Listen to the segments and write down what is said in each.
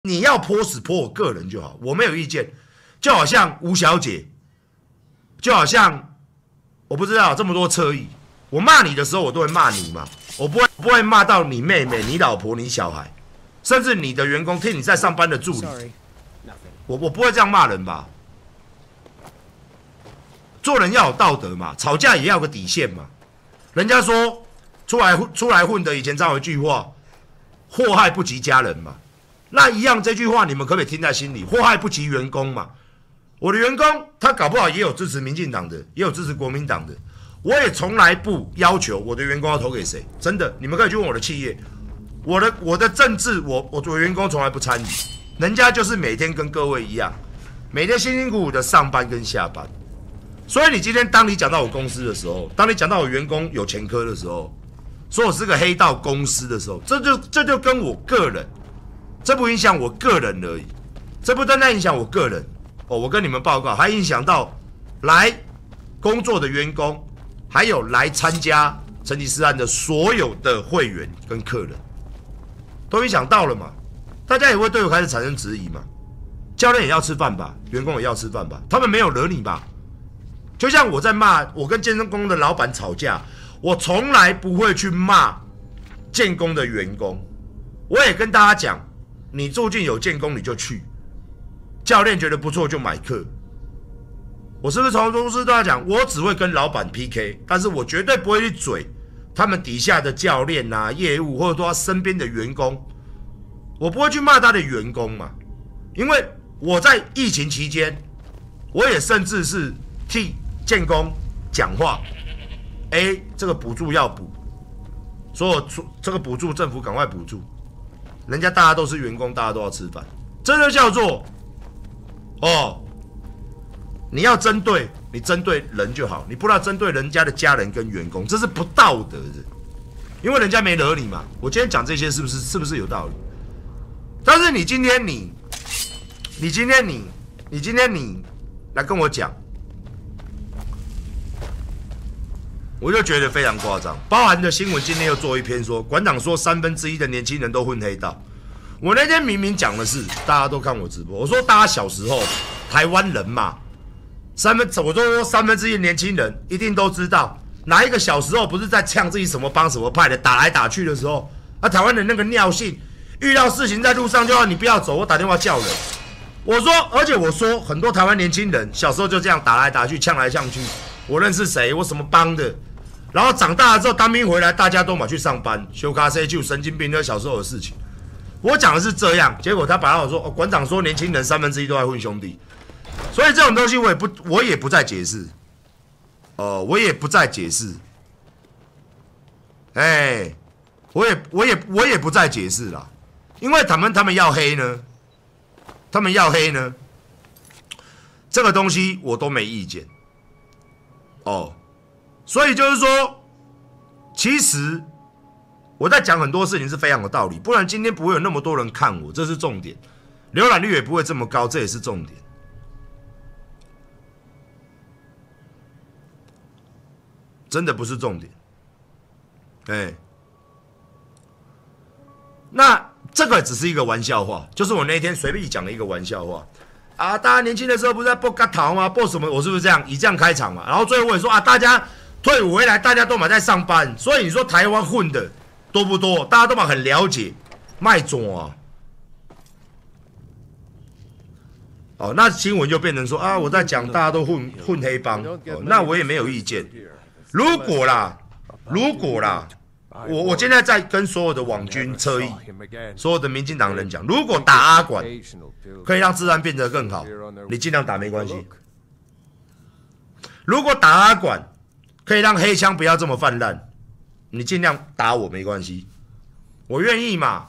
你要泼死泼我个人就好，我没有意见。就好像吴小姐，就好像我不知道这么多侧翼，我骂你的时候我都会骂你嘛，我不会骂到你妹妹、你老婆、你小孩，甚至你的员工替你在上班的助理，我不会这样骂人吧？做人要有道德嘛，吵架也要有个底线嘛。人家说出来混的，以前常有一句话，祸害不及家人嘛。那一样这句话你们可不可以听在心里？祸害不及员工嘛。我的员工他搞不好也有支持民进党的，也有支持国民党的，我也从来不要求我的员工要投给谁。真的，你们可以去问我的企业，我的政治，我的员工从来不参与，人家就是每天跟各位一样，每天辛辛苦苦的上班跟下班。所以你今天当你讲到我公司的时候，当你讲到我员工有前科的时候，说我是个黑道公司的时候，这就跟我个人，这不影响我个人而已，这不单单影响我个人哦，我跟你们报告，还影响到来工作的员工，还有来参加成吉思汗的所有的会员跟客人，都影响到了嘛？大家也会对我开始产生质疑嘛？教练也要吃饭吧，员工也要吃饭吧？他们没有惹你吧？就像我在骂我跟健身工的老板吵架，我从来不会去骂建工的员工。我也跟大家讲，你附近有建工你就去，教练觉得不错就买课。我是不是从公司都要讲，我只会跟老板 PK， 但是我绝对不会去嘴他们底下的教练啊、业务，或者说他身边的员工，我不会去骂他的员工嘛，因为我在疫情期间，我也甚至是替建工讲话，这个补助要补，所有这个补助政府赶快补助，人家大家都是员工，大家都要吃饭，这就叫做你要针对你针对人就好，你不要针对人家的家人跟员工，这是不道德的，因为人家没惹你嘛。我今天讲这些是不是有道理？但是你今天你来跟我讲。我就觉得非常夸张，包含的新闻今天又做一篇说，馆长说1/3的年轻人都混黑道。我那天明明讲的是，大家都看我直播，我说大家小时候台湾人嘛，我说1/3的年轻人一定都知道，哪一个小时候不是在呛自己什么帮什么派的，打来打去的时候，台湾人那个尿性，遇到事情在路上就要你不要走，我打电话叫人。而且我说很多台湾年轻人小时候就这样打来打去，呛来呛去，我认识谁，我什么帮的。然后长大了之后当兵回来，大家都马去上班，修咖啡就神经病，那小时候的事情。我讲的是这样，结果他把我说，馆长说年轻人1/3都在混兄弟，所以这种东西我也不再解释，我也不再解释，我也不再解释了，因为他们要黑呢，这个东西我都没意见，所以就是说，其实我在讲很多事情是非常有道理，不然今天不会有那么多人看我，这是重点。浏览率也不会这么高，这也是重点。真的不是重点。那这个只是一个玩笑话，就是我那天随便讲了一个玩笑话啊。大家年轻的时候不是在播嘎桃吗？播什么？我是不是这样以这样开场嘛？然后最后我也说大家退伍回来，大家都在上班，所以你说台湾混的多不多？大家都很了解，卖种那新闻就变成说我在讲大家都混黑帮，那我也没有意见。如果啦，我现在在跟所有的网军侧翼、所有的民进党人讲，如果打阿管可以让治安变得更好，你尽量打没关系。如果打阿管可以让黑枪不要这么泛滥，你尽量打我没关系，我愿意嘛。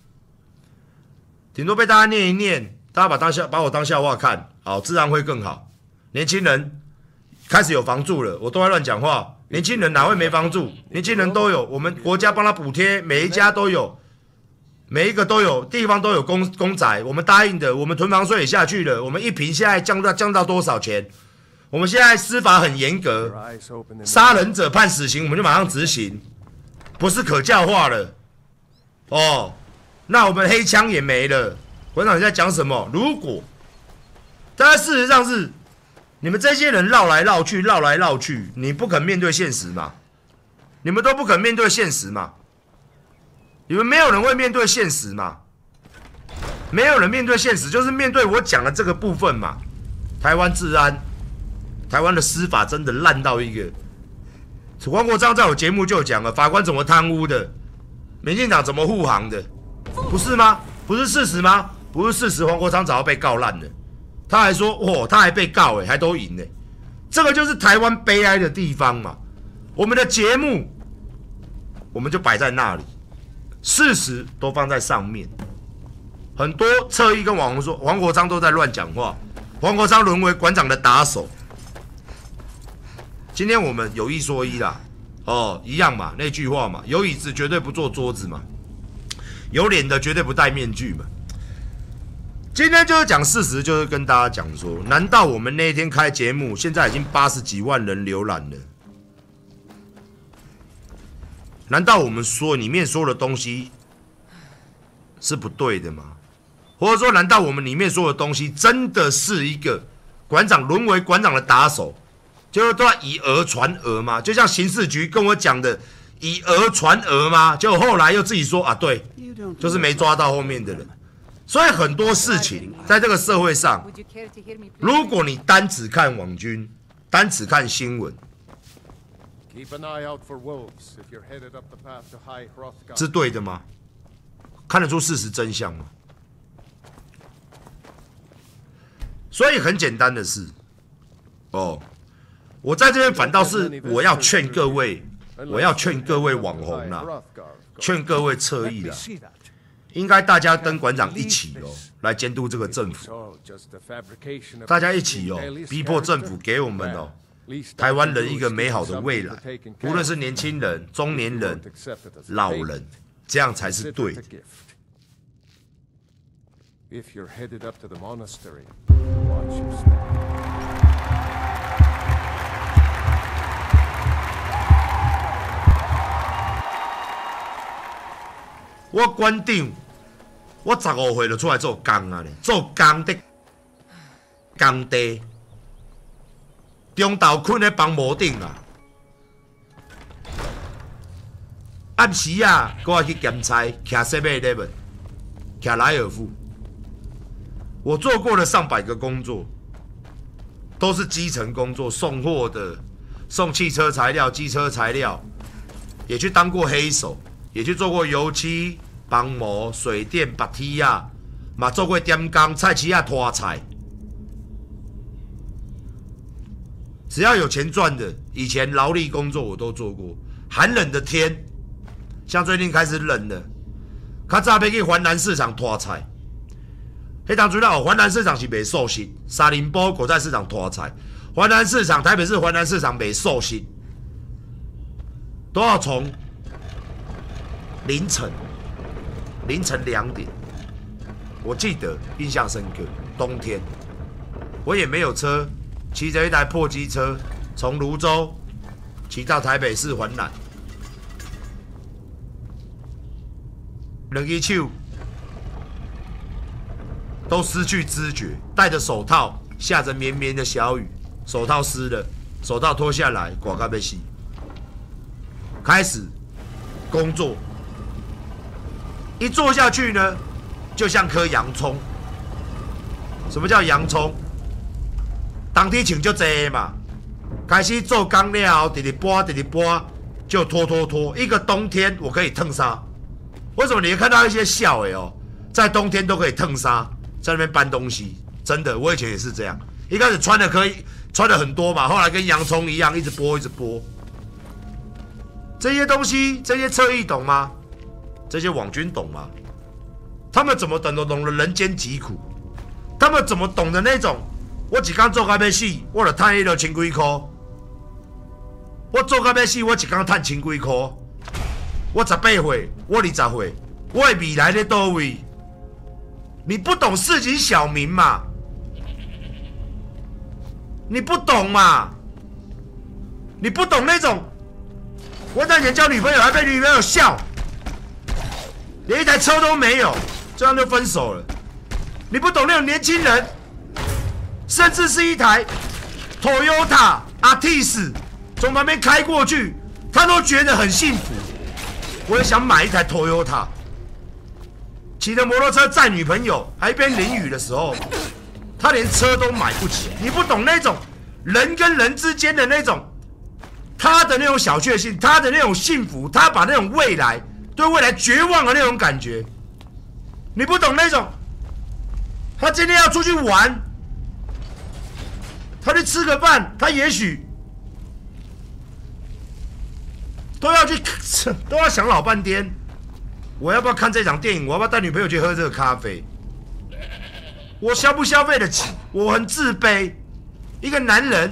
顶多被大家念一念，大家把我当笑话看，好，治安会更好。年轻人开始有房住了，我都在乱讲话。年轻人哪会没房住？年轻人都有，我们国家帮他补贴，每一家都有，每一个都有，地方都有公宅，我们答应的，我们囤房税也下去了，我们一坪现在降到多少钱？我们现在司法很严格，杀人者判死刑我们就马上执行，不是可教化了。那我们黑枪也没了， 馆长你在讲什么？如果，但事实上是你们这些人绕来绕去，绕来绕去，你不肯面对现实嘛？你们都不肯面对现实嘛？你们没有人会面对现实嘛？没有人面对现实，就是面对我讲的这个部分嘛。台湾治安，台湾的司法真的烂到一个。黄国昌在我节目就讲了，法官怎么贪污的，民进党怎么护航的，不是吗？不是事实吗？不是事实，黄国昌早就被告烂了。他还说，哦，他还被告还都赢这个就是台湾悲哀的地方嘛。我们的节目，我们就摆在那里，事实都放在上面。很多侧翼跟网红说，黄国昌都在乱讲话，黄国昌沦为馆长的打手。今天我们有一说一啦，一样嘛，那句话嘛，有椅子绝对不坐桌子嘛，有脸的绝对不戴面具嘛。今天就是讲事实，就是跟大家讲说，难道我们那一天开节目，现在已经80几万人浏览了？难道我们说里面说的东西是不对的吗？或者说，难道我们里面说的东西真的是一个馆长沦为馆长的打手？就是都要以讹传讹吗？就像刑事局跟我讲的，以讹传讹吗？结果后来又自己说啊，对，就是没抓到后面的人。所以很多事情在这个社会上，如果你单只看网军，单只看新闻，是对的吗？看得出事实真相吗？所以很简单的是，我在这边反倒是我要劝各位，网红啦，劝各位侧翼啦，应该大家跟馆长一起来监督这个政府，大家一起逼迫政府给我们台湾人一个美好的未来，无论是年轻人、中年人、老人，这样才是对的。我馆长，我15岁就出来做工啊，做工的工地，中昼困在房屋顶啊，暗时啊，我去检菜，徛 7-Eleven， 徛莱尔富。我做过了上百个工作，都是基层工作，送货的，送汽车材料、机车材料，也去当过黑手，也去做过油漆、帮模、水电、拔梯啊，嘛做过点工、菜市啊拖菜。只要有钱赚的，以前劳力工作我都做过。寒冷的天，像最近开始冷了，较早要去环南市场拖菜。迄当初啦，环南市场是卖寿司，沙林波果菜市场拖菜，环南市场台北市环南市场卖寿司，都要从凌晨2点，我记得印象深刻。冬天，我也没有车，骑着一台破机车从泸州骑到台北市环南，两只手都失去知觉，戴着手套，下着绵绵的小雨，手套湿了，手套脱下来，刮到要死，开始工作。一做下去呢，就像颗洋葱。什么叫洋葱？当天请就这嘛，开始做工了，直播，就拖。一个冬天我可以烫沙。为什么你会看到一些笑在冬天都可以烫沙？在那边搬东西，真的，我以前也是这样。一开始穿的可以穿的很多嘛，后来跟洋葱一样，一直剥。这些东西，这些侧翼懂吗？这些网军懂吗？他们怎么懂得人间疾苦？他们怎么懂得那种？我一天做到要死，我就赚迄1000几块。我做到要死，我一天赚1000几块。我18岁，我20岁，我的未来在哪位？你不懂市井小民嘛？你不懂嘛？你不懂那种，我以前交女朋友还被女朋友笑，连一台车都没有，这样就分手了。 你不懂那种年轻人，甚至是一台 Toyota Altis 从旁边开过去，他都觉得很幸福。我也想买一台 Toyota， 骑着摩托车载女朋友，还一边淋雨的时候，他连车都买不起。你不懂那种人跟人之间的那种，他的那种小确幸，他的那种幸福，他把那种未来对未来绝望的那种感觉，你不懂那种。他今天要出去玩，他去吃个饭，他也许都要去，都要想老半天，我要不要看这场电影？我要不要带女朋友去喝这个咖啡？我消不消费得起？我很自卑，一个男人，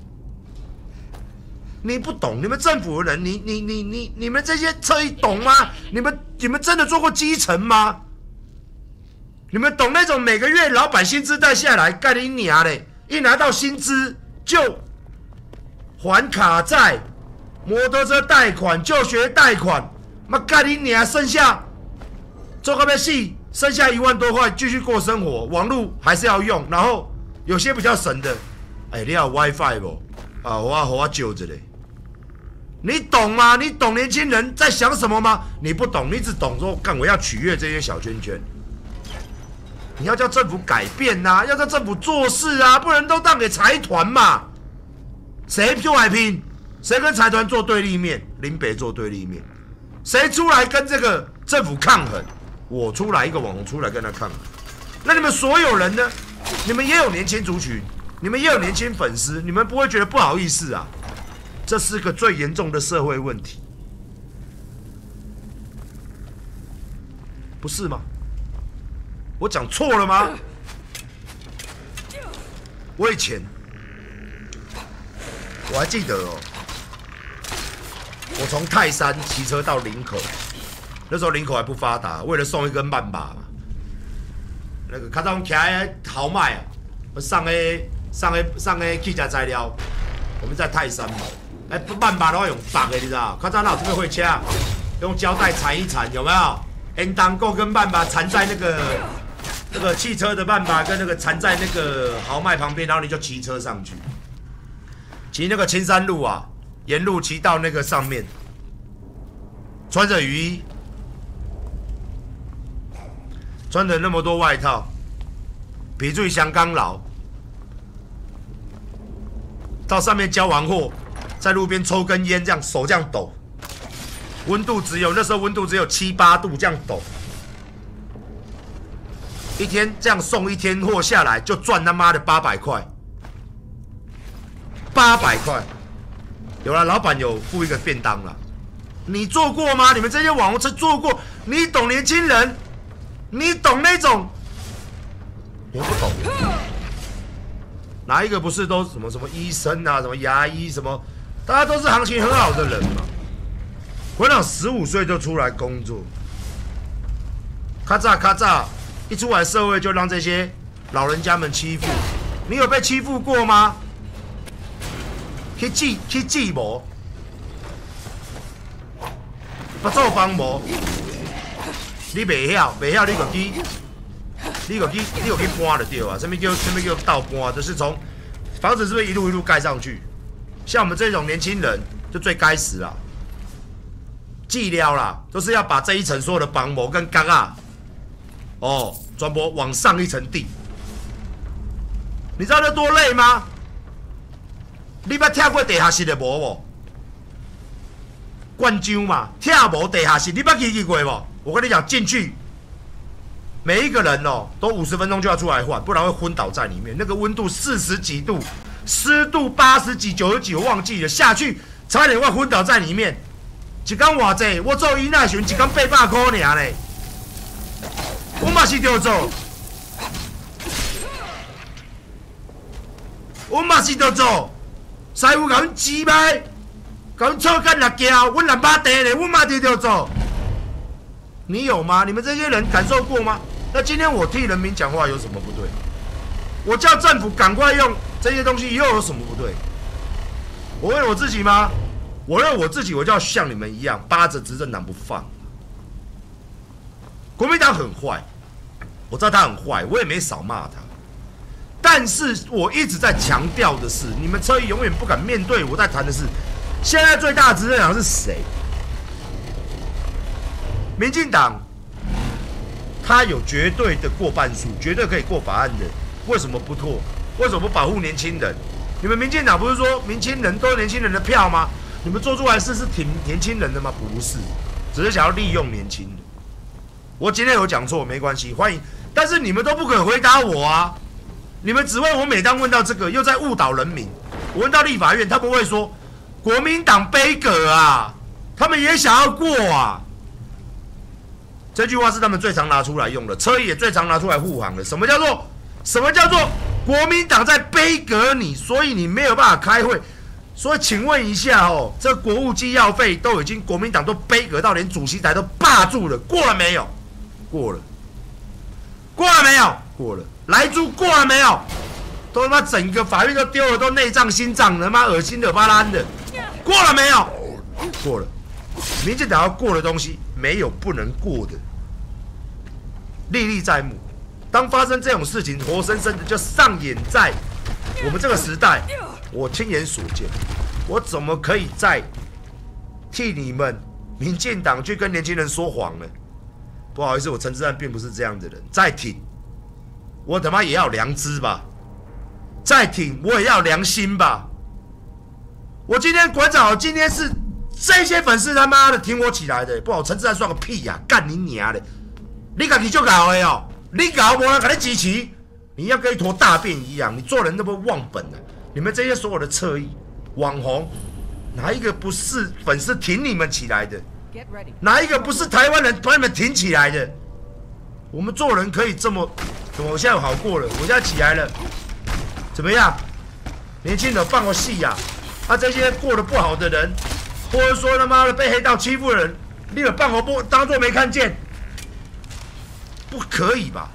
你不懂，你们政府的人，你们这些车懂吗？你们真的做过基层吗？你们懂那种每个月老板薪资带下来，干你娘嘞！一拿到薪资就还卡债、摩托车贷款、就学贷款，妈干你娘！剩下做个要死，剩下1万多块继续过生活，网络还是要用，然后有些比较省的，哎，你有 WiFi 不？啊，我揪着嘞。你懂吗？你懂年轻人在想什么吗？你不懂，你只懂说干我要取悦这些小圈圈。你要叫政府改变啊，要叫政府做事啊，不能都让给财团嘛。谁出来拼？谁跟财团做对立面？林北做对立面。谁出来跟这个政府抗衡？我出来一个网红出来跟他抗衡。那你们所有人呢？你们也有年轻族群，你们也有年轻粉丝，你们不会觉得不好意思啊？这是个最严重的社会问题，不是吗？我讲错了吗？我以前我还记得哦，我从泰山骑车到林口，那时候林口还不发达，为了送一根曼巴嘛，那个较早骑豪迈啊，上个汽车材料，我们在泰山嘛，哎，曼巴都要用绑的，你知道？较早哪有这个会车，用胶带缠一缠，有没有？N 当够跟曼巴缠在那个汽车的曼巴跟那个缠在那个豪迈旁边，然后你就骑车上去，骑那个青山路啊，沿路骑到那个上面，穿着雨衣，穿着那么多外套，皮最香刚牢，到上面交完货，在路边抽根烟，这样手这样抖，温度那时候温度只有7、8度，这样抖。一天这样送一天货下来，就赚他妈的800块，800块。有了，老板有付一个便当了。你做过吗？你们这些网红车做过？你懂年轻人？你懂那种？我不懂。哪一个不是都什么医生啊，什么牙医什么？大家都是行情很好的人嘛。我想15岁就出来工作，咔嚓咔嚓。一出来社会就让这些老人家们欺负，你有被欺负过吗？去记无，不做帮无，你袂晓你就去搬就对啊。什么叫倒搬？就是从房子是不是一路一路盖上去？像我们这种年轻人就最该死啦，寂寥啦，都是要把这一层所有的帮模跟钢啊。哦，转播往上一层地，你知道那多累吗？你捌跳过地下室的无无？灌浆嘛，跳无地下室，你捌去过无？我跟你讲，进去每一个人哦，都50分钟就要出来换，不然会昏倒在里面。那个温度40几度，湿度80几、90几，我忘记了。下去差点会昏倒在里面。一天偌济，我做伊那时一天800块尔呢。我嘛是着做，我嘛是着做，师傅甲阮指摆，甲阮错干6件，阮2把地咧，阮嘛是着做。你有吗？你们这些人感受过吗？那今天我替人民讲话有什么不对？我叫政府赶快用这些东西，又有什么不对？我为我自己吗？我为我自己，我就要像你们一样，扒着执政党不放。国民党很坏， 我知道他很坏，我也没少骂他。但是我一直在强调的是，你们车衣永远不敢面对我在谈的是，现在最大的执政党是谁？民进党，他有绝对的过半数，绝对可以过法案的，为什么不拓？为什么不保护年轻人？你们民进党不是说年轻人都是年轻人的票吗？你们做出来是挺年轻人的吗？不是，只是想要利用年轻人。我今天有讲错没关系，欢迎。但是你们都不肯回答我啊！你们只问我，每当问到这个，又在误导人民。我问到立法院，他们会说国民党杯葛啊，他们也想要过啊。这句话是他们最常拿出来用的，车也最常拿出来护航的。什么叫做国民党在杯葛你，所以你没有办法开会？所以请问一下哦，这国务机要费都已经国民党都杯葛到连主席台都霸住了，过了没有？过了。过了没有？过了。莱猪过了没有？都他妈整个法院都丢了，都内脏心脏，他妈恶心的巴烂的。过了没有？过了。民进党要过的东西没有不能过的，历历在目。当发生这种事情，活生生的就上演在我们这个时代，我亲眼所见。我怎么可以再替你们民进党去跟年轻人说谎呢？不好意思，我陈之汉并不是这样的人。再挺，我他妈也要良知吧；再挺，我也要良心吧。我今天馆长，今天是这些粉丝他妈的挺我起来的，不好，陈之汉算个屁呀、干你娘的！你自己就搞的哦，你搞没人给你支持，你要跟一坨大便一样，你做人都不忘本啊！你们这些所有的侧翼网红，哪一个不是粉丝挺你们起来的？哪一个不是台湾人把你们挺起来的？我们做人可以这么，怎么我现在好过了？我现在起来了，怎么样？年轻人放个戏呀！这些过得不好的人，或者说他妈的被黑道欺负的人，你有办活不当作没看见？不可以吧？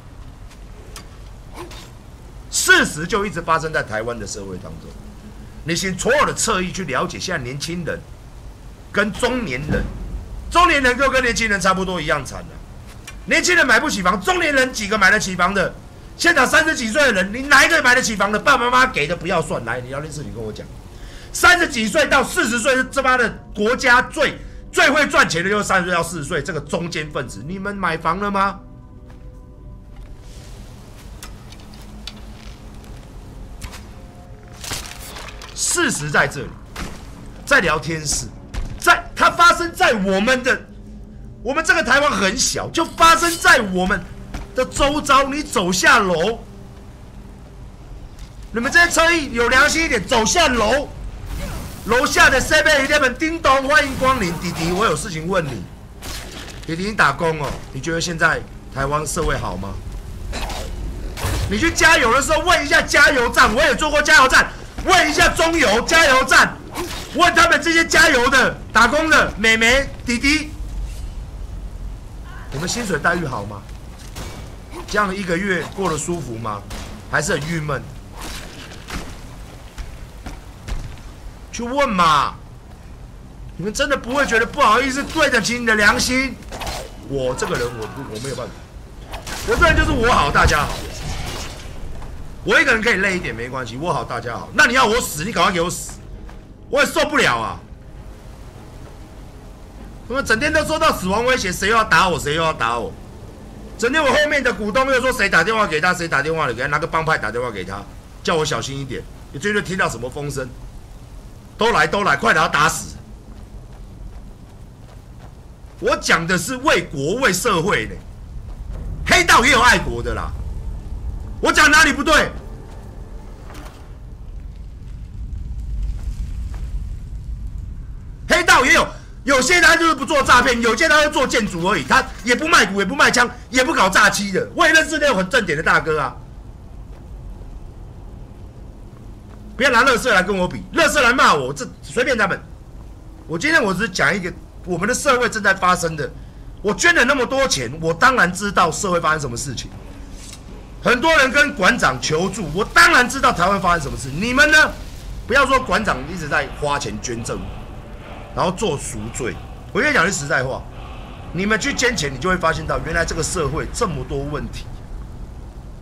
事实就一直发生在台湾的社会当中。你请所有的侧翼去了解，现在年轻人跟中年人。中年人就跟年轻人差不多一样惨了。年轻人买不起房，中年人几个买得起房的？现场30几岁的人，你哪一个买得起房的？爸爸妈妈给的不要算，来，你要件事情跟我讲。30几岁到40岁是这妈的国家最会赚钱的，就是30岁到40岁这个中间分子。你们买房了吗？事实在这里，在聊天室。它发生在我们这个台湾很小，就发生在我们的周遭。你走下楼，你们这些车翼有良心一点，走下楼，楼下的 7-Eleven 叮咚，欢迎光临，弟弟，我有事情问你。弟弟，你打工哦？你觉得现在台湾社会好吗？你去加油的时候问一下加油站，我也做过加油站，问一下中油加油站。问他们这些加油的、打工的妹妹、弟弟，你们薪水待遇好吗？这样一个月过得舒服吗？还是很郁闷？去问嘛！你们真的不会觉得不好意思，对得起你的良心？我这个人，我没有办法，我这人就是我好大家好。我一个人可以累一点没关系，我好大家好。那你要我死，你赶快给我死！我也受不了啊！我们整天都收到死亡威胁，谁又要打我，谁又要打我。整天我后面的股东又说谁打电话给他，谁打电话给他，哪个帮派打电话给他，叫我小心一点。你最近听到什么风声？都来，快点要打死！我讲的是为国为社会呢，黑道也有爱国的啦。我讲哪里不对？黑道也有些他就是不做诈骗，有些他会做建筑而已，他也不卖股，也不卖枪，也不搞诈欺的。我也认识那种很正点的大哥啊。不要拿垃圾来跟我比，垃圾来骂我，这随便他们。我今天我只是讲一个我们的社会正在发生的。我捐了那么多钱，我当然知道社会发生什么事情。很多人跟馆长求助，我当然知道台湾发生什么事。你们呢？不要说馆长一直在花钱捐赠，然后做赎罪。我跟你讲句实在话，你们去捐钱，你就会发现到原来这个社会这么多问题。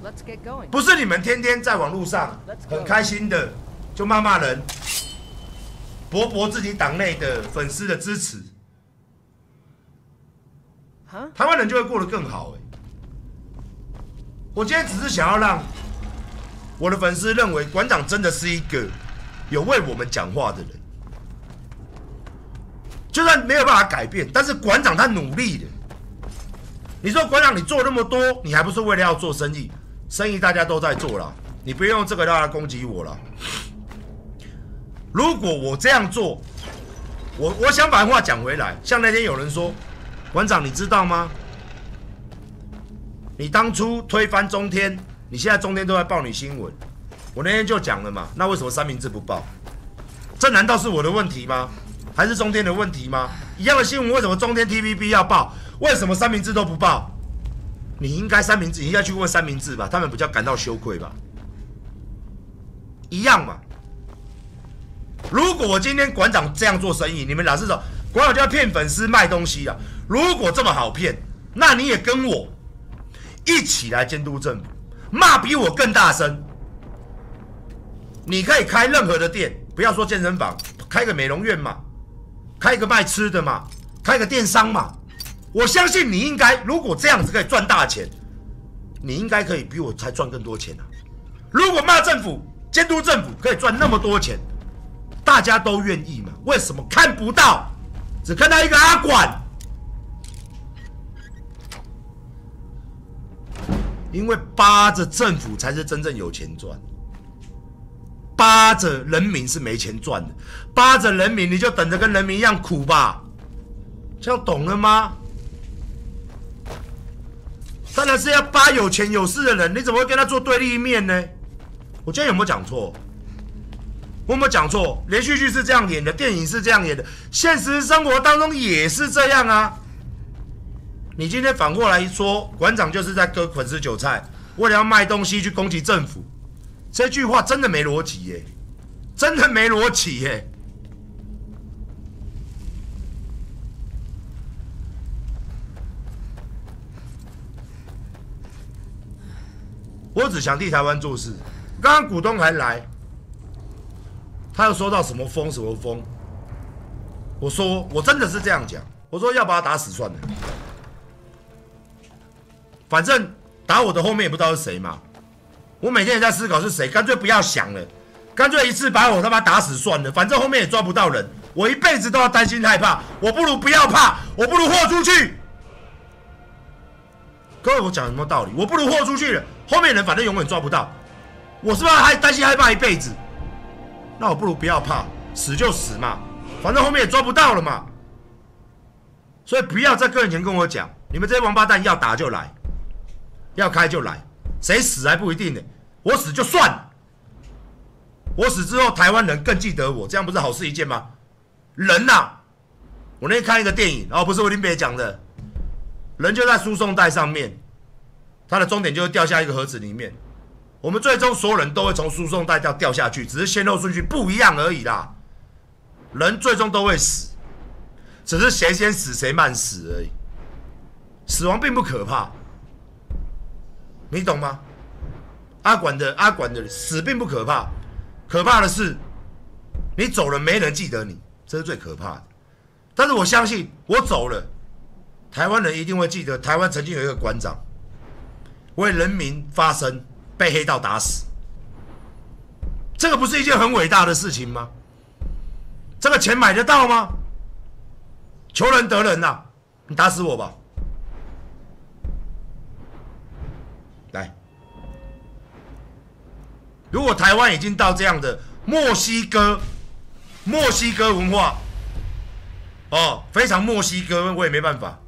不是你们天天在网络上很开心的就骂人，博自己党内的粉丝的支持，台湾人就会过得更好。我今天只是想要让我的粉丝认为馆长真的是一个有为我们讲话的人，就算没有办法改变，但是馆长他努力的。你说馆长你做那么多，你还不是为了要做生意？生意大家都在做啦，你不用用这个来攻击我啦。如果我这样做，我想把话讲回来，像那天有人说，馆长你知道吗？你当初推翻中天，你现在中天都在报你新闻。我那天就讲了嘛，那为什么三明治不报？这难道是我的问题吗？还是中天的问题吗？一样的新闻，为什么中天 TVB 要报？为什么三明治都不报？你应该三明治，你应该去问三明治吧，他们比较感到羞愧吧？一样嘛。如果我今天馆长这样做生意，你们老是说馆长就要骗粉丝卖东西啊？如果这么好骗，那你也跟我一起来监督政府，骂比我更大声。你可以开任何的店，不要说健身房，开个美容院嘛，开个卖吃的嘛，开个电商嘛。我相信你应该，如果这样子可以赚大钱，你应该可以比我才赚更多钱啊！如果骂政府、监督政府可以赚那么多钱，大家都愿意嘛？为什么看不到？只看到一个阿管？因为扒着政府才是真正有钱赚，扒着人民是没钱赚的。扒着人民，你就等着跟人民一样苦吧。这样懂了吗？当然是要扒有钱有势的人，你怎么会跟他做对立面呢？我今天有没有讲错？我有没有讲错？连续剧是这样演的，电影是这样演的，现实生活当中也是这样啊。你今天反过来说，馆长就是在割粉丝韭菜，为了要卖东西去攻击政府，这句话真的没逻辑耶，真的没逻辑耶。我只想替台湾做事。刚刚股东还来，他又说到什么风什么风，我说我真的是这样讲，我说要把他打死算了。反正打我的后面也不知道是谁嘛，我每天也在思考是谁，干脆不要想了，干脆一次把我他妈打死算了，反正后面也抓不到人，我一辈子都要担心害怕，我不如不要怕，我不如豁出去。各位，我讲有没有道理？我不如豁出去了，后面人反正永远抓不到，我是不是还担心害怕一辈子？那我不如不要怕，死就死嘛，反正后面也抓不到了嘛。所以不要在个人前跟我讲，你们这些王八蛋要打就来。要开就来，谁死还不一定呢。我死就算了，我死之后台湾人更记得我，这样不是好事一件吗？人啊，我那天看一个电影，不是我林北讲的，人就在输送带上面，他的终点就是掉下一个盒子里面。我们最终所有人都会从输送带掉下去，只是先后顺序不一样而已啦。人最终都会死，只是谁先死谁慢死而已。死亡并不可怕。你懂吗？阿管的死并不可怕，可怕的是你走了没人记得你，这是最可怕的。但是我相信我走了，台湾人一定会记得台湾曾经有一个馆长为人民发声，被黑道打死。这个不是一件很伟大的事情吗？这个钱买得到吗？求人得人啊，你打死我吧。来，如果台湾已经到这样的墨西哥文化，非常墨西哥，我也没办法。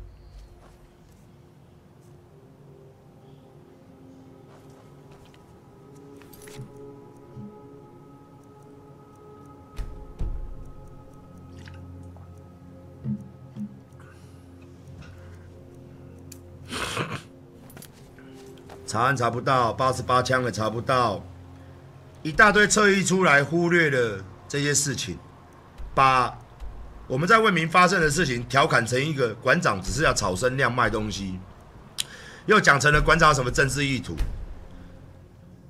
查案查不到，88枪也查不到，一大堆侧翼出来，忽略了这些事情，把我们在为民发声的事情调侃成一个馆长只是要炒声量卖东西，又讲成了馆长有什么政治意图。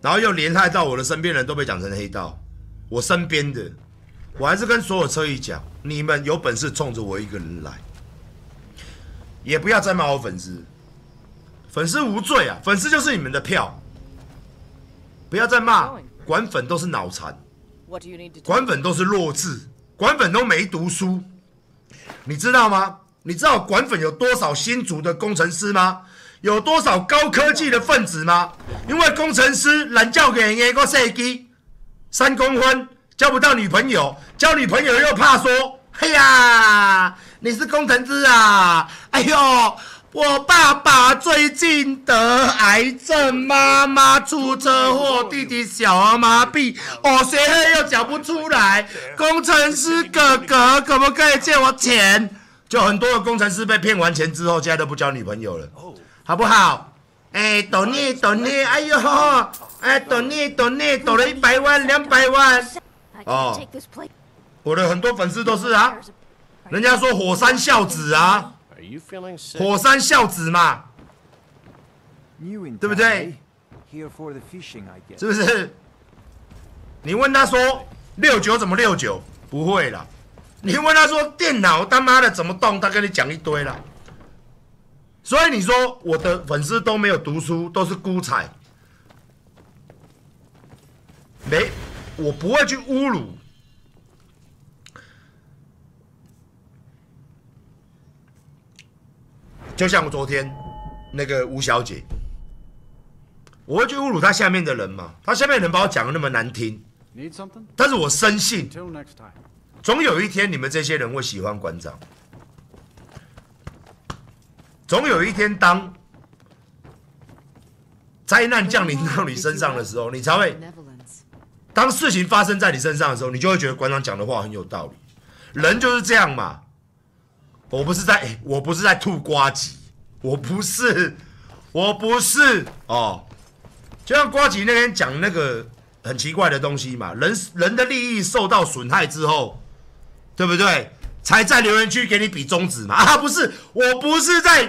然后又连害到我的身边人都被讲成黑道，我身边的，我还是跟所有车友讲，你们有本事冲着我一个人来，也不要再骂我粉丝，粉丝无罪啊，粉丝就是你们的票，不要再骂，管粉都是脑残，管粉都是弱智，管粉都没读书，你知道吗？你知道管粉有多少新竹的工程师吗？有多少高科技的分子吗？因为工程师懒觉给人个设计，3公分交不到女朋友，交女朋友又怕说，哎呀，你是工程师啊，哎呦，我爸爸最近得癌症，妈妈出车祸，弟弟小儿麻痹，我学费又缴不出来，工程师哥哥可不可以借我钱？就很多的工程师被骗完钱之后，现在都不交女朋友了，好不好？抖你，哎呦，抖你，抖了100万、200万。哦，我的很多粉丝都是啊，人家说火山孝子啊，火山孝子嘛，对不对？是不是？你问他说69怎么69？不会啦。你问他说电脑他妈的怎么动，他跟你讲一堆啦。所以你说我的粉丝都没有读书，都是孤才，我不会去侮辱。就像昨天那个吴小姐，我会去侮辱她下面的人嘛？她下面的人把我讲的那么难听，但是我深信，总有一天你们这些人会喜欢馆长。总有一天，当灾难降临到你身上的时候，你才会；当事情发生在你身上的时候，你就会觉得馆长讲的话很有道理。人就是这样嘛。我不是在吐呱吉，我不是哦。就像呱吉那天讲那个很奇怪的东西嘛，人的利益受到损害之后，对不对？才在留言区给你比中指嘛？啊，不是，我不是在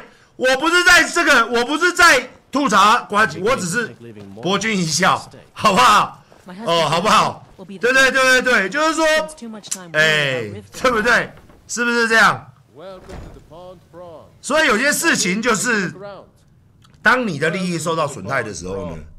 吐槽呱吉，我只是博君一笑，好不好？哦，好不好？对，就是说，对不对？是不是这样？所以有些事情就是，当你的利益受到损害的时候呢，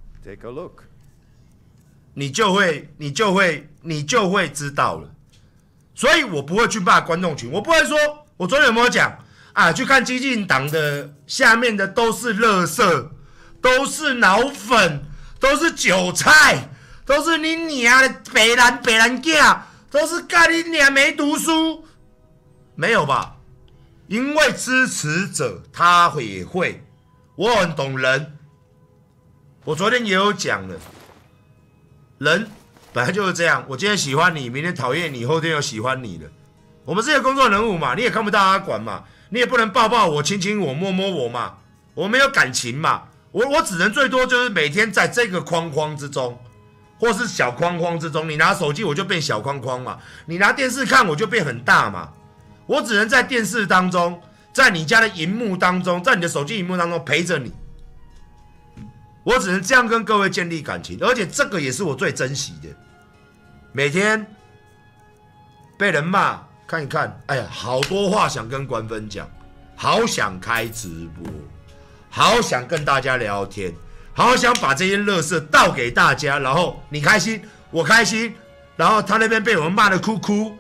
你就会知道了。所以我不会去骂观众群，我不会说，我昨天有没有讲啊？去看激进党的下面的都是垃圾，都是脑粉，都是韭菜，都是你娘的北蓝囝，都是干你娘没读书，没有吧？因为支持者他也会，我很懂人，我昨天也有讲了，人本来就是这样，我今天喜欢你，明天讨厌你，后天又喜欢你了。我们这些公众人物嘛，你也看不到阿管嘛，你也不能抱抱我、亲亲我、摸摸我嘛，我没有感情嘛，我只能最多就是每天在这个框框之中，或是小框框之中。你拿手机我就变小框框嘛，你拿电视看我就变很大嘛。我只能在电视当中，在你家的荧幕当中，在你的手机荧幕当中陪着你。我只能这样跟各位建立感情，而且这个也是我最珍惜的。每天被人骂，看一看，哎呀，好多话想跟官分讲，好想开直播，好想跟大家聊天，好想把这些垃圾倒给大家，然后你开心，我开心，然后他那边被我们骂的哭哭，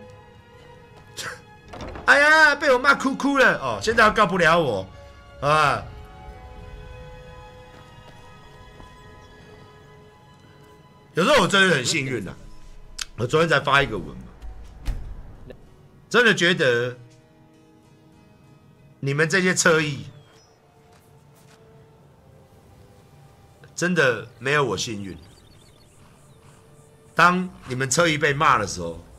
哎呀，被我骂哭哭了哦，现在告不了我啊。有时候我真的很幸运啊，我昨天才发一个文嘛，真的觉得你们这些侧翼真的没有我幸运。当你们侧翼被骂的时候，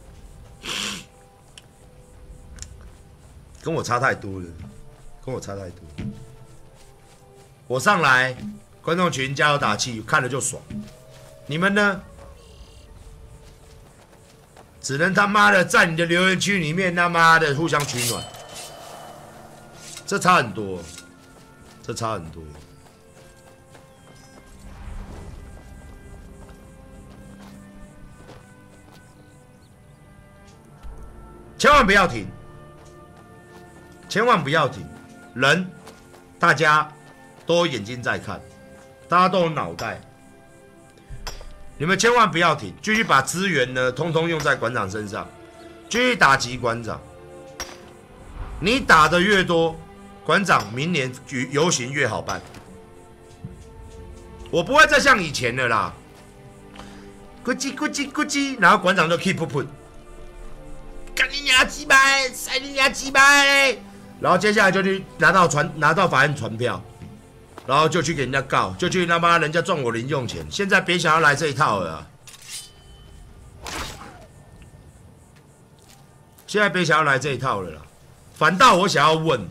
跟我差太多了，跟我差太多。我上来，观众群加油打气，看了就爽。你们呢？只能他妈的在你的留言区里面他妈的互相取暖，这差很多，这差很多。 千万不要停，千万不要停。人，大家都有眼睛在看，大家都有脑袋，你们千万不要停，继续把资源呢，通通用在馆长身上，继续打击馆长。你打的越多，馆长明年游行越好办。我不会再像以前的啦，咕叽咕叽咕叽，然后馆长就 keep put， 干你娘鸡掰，塞你娘鸡掰，然后接下来就去拿到法院传票，然后就去给人家告，就去他妈人家赚我零用钱。现在别想要来这一套了啊！现在别想要来这一套了啦，反倒我想要问。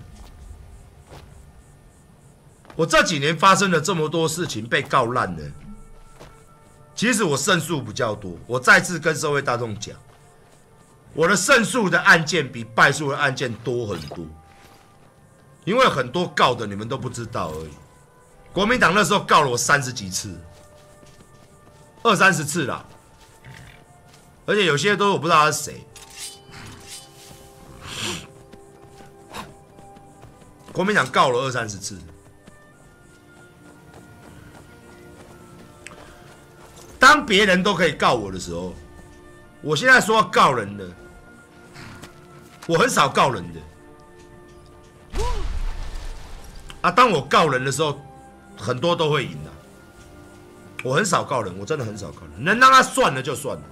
我这几年发生了这么多事情，被告烂了。其实我胜诉比较多。我再次跟社会大众讲，我的胜诉的案件比败诉的案件多很多，因为很多告的你们都不知道而已。国民党那时候告了我30几次，20-30次啦，而且有些都我不知道他是谁。国民党告了20-30次。当别人都可以告我的时候，我现在说要告人的，我很少告人的。啊，当我告人的时候，很多都会赢的。我很少告人，我真的很少告人，能让他算了就算了。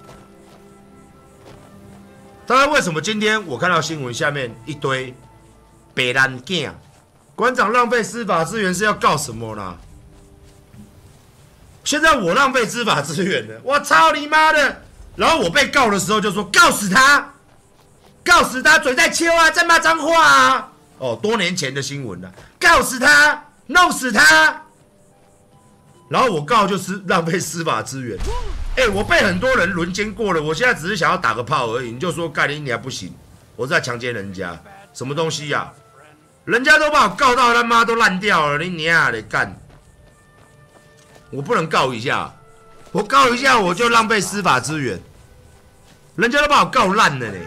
当然，为什么今天我看到新闻下面一堆北兰囝，馆长浪费司法资源是要告什么啦？现在我浪费司法资源了，我操你妈的！然后我被告的时候就说告死他，告死他，嘴在秋啊，在骂脏话啊！哦，多年前的新闻了，告死他，弄死他。然后我告就是浪费司法资源。我被很多人轮奸过了，我现在只是想要打个炮而已，你就说干你还不行，我在强奸人家，什么东西呀？人家都把我告到他妈都烂掉了，你娘的干！我不能告一下，我告一下我就浪费司法资源，人家都把我告烂了嘞。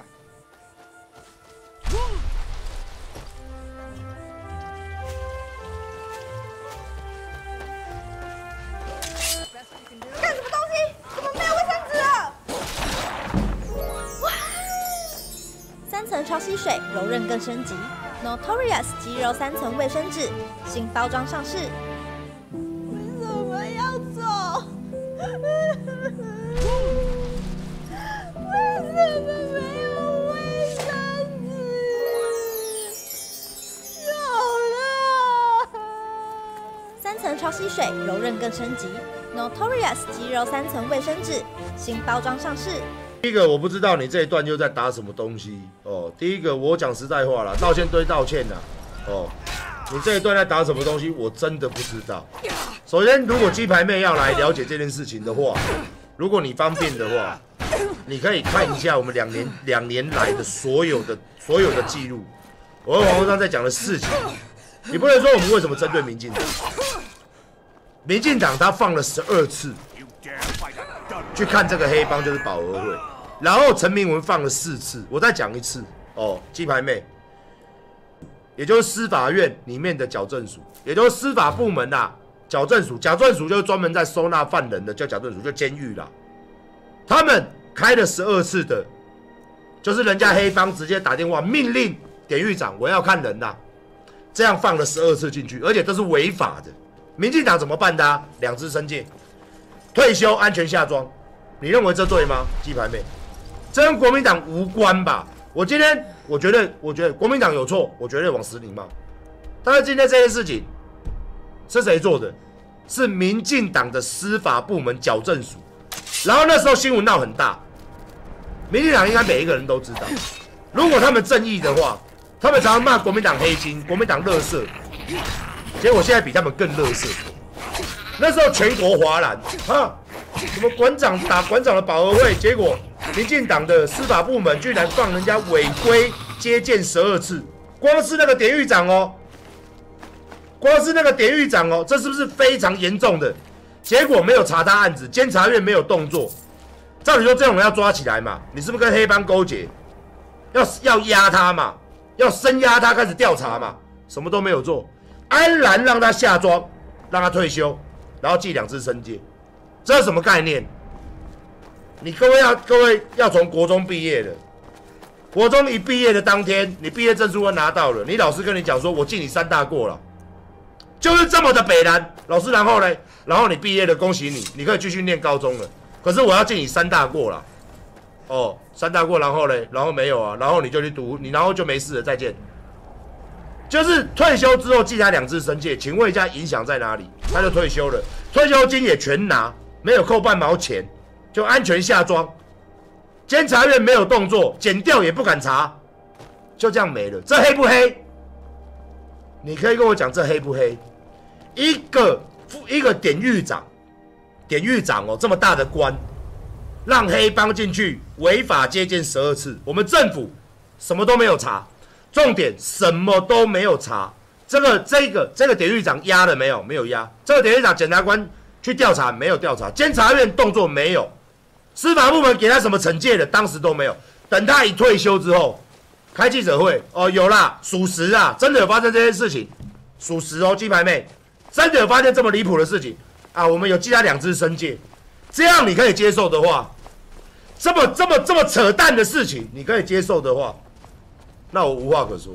干什么东西？怎么没有卫生纸了？哇！3层超吸水，柔韧更升级。Notorious 肌柔3层卫生纸，新包装上市。3层超吸水，柔韧更升级。Notorious 肌柔3层卫生纸，新包装上市。 第一个，我不知道你这一段又在打什么东西哦。第一个，我讲实在话啦，道歉对道歉啦。哦，你这一段在打什么东西，我真的不知道。首先，如果鸡排妹要来了解这件事情的话，如果你方便的话，你可以看一下我们两年来的所有的记录，我在网络上在讲的事情。你不能说我们为什么针对民进党？民进党他放了12次去看这个黑帮，就是保和会，然后陈明文放了4次。我再讲一次哦，鸡排妹，也就是司法院里面的矫正署，也就是司法部门啦，矫正署就是专门在收纳犯人的，叫矫正署，就监狱啦。他们开了12次的，就是人家黑帮直接打电话命令典狱长，我要看人啦，这样放了12次进去，而且都是违法的。民进党怎么办的啊？2支申诫，退休安全下庄，你认为这对吗？鸡排妹，这跟国民党无关吧？我觉得国民党有错，我绝对往死里骂。但是今天这件事情是谁做的？是民进党的司法部门矫正署。然后那时候新闻闹很大，民进党应该每一个人都知道。如果他们正义的话，他们常常骂国民党黑金、国民党垃圾，结果现在比他们更垃圾。那时候全国哗然啊，什么馆长打馆长的保和会，结果民进党的司法部门居然放人家违规接见12次，光是那个典狱长哦，这是不是非常严重的？结果没有查他案子，监察院没有动作。照理说这种人要抓起来嘛？你是不是跟黑帮勾结？ 要压他嘛，要深压他，开始调查嘛，什么都没有做，安然让他下庄，让他退休，然后记2次申诫，这是什么概念？你各位要从国中毕业的，国中一毕业的当天，你毕业证书都拿到了，你老师跟你讲说，我记你3大过了，就是这么的北蓝。老师，然后呢？然后你毕业了，恭喜你，你可以继续念高中了。可是我要记你3大过了。哦，3大过，然后呢？然后没有啊，然后你就去读，你然后就没事了，再见。就是退休之后记他2次申诫，请问一下影响在哪里？他就退休了，退休金也全拿，没有扣半毛钱，就安全下庄。监察院没有动作，检调也不敢查，就这样没了。这黑不黑？你可以跟我讲这黑不黑？一个典狱长哦，这么大的官，让黑帮进去违法接见12次，我们政府什么都没有查，重点什么都没有查。这个典狱长压了没有？没有压。这个典狱长检察官去调查没有调查，监察院动作没有，司法部门给他什么惩戒的，当时都没有。等他一退休之后，开记者会，哦，有啦，属实啊，真的有发生这件事情，属实哦，鸡排妹，真的有发现这么离谱的事情啊，我们有记他2次申诫，这样你可以接受的话，这么扯淡的事情你可以接受的话，那我无话可说。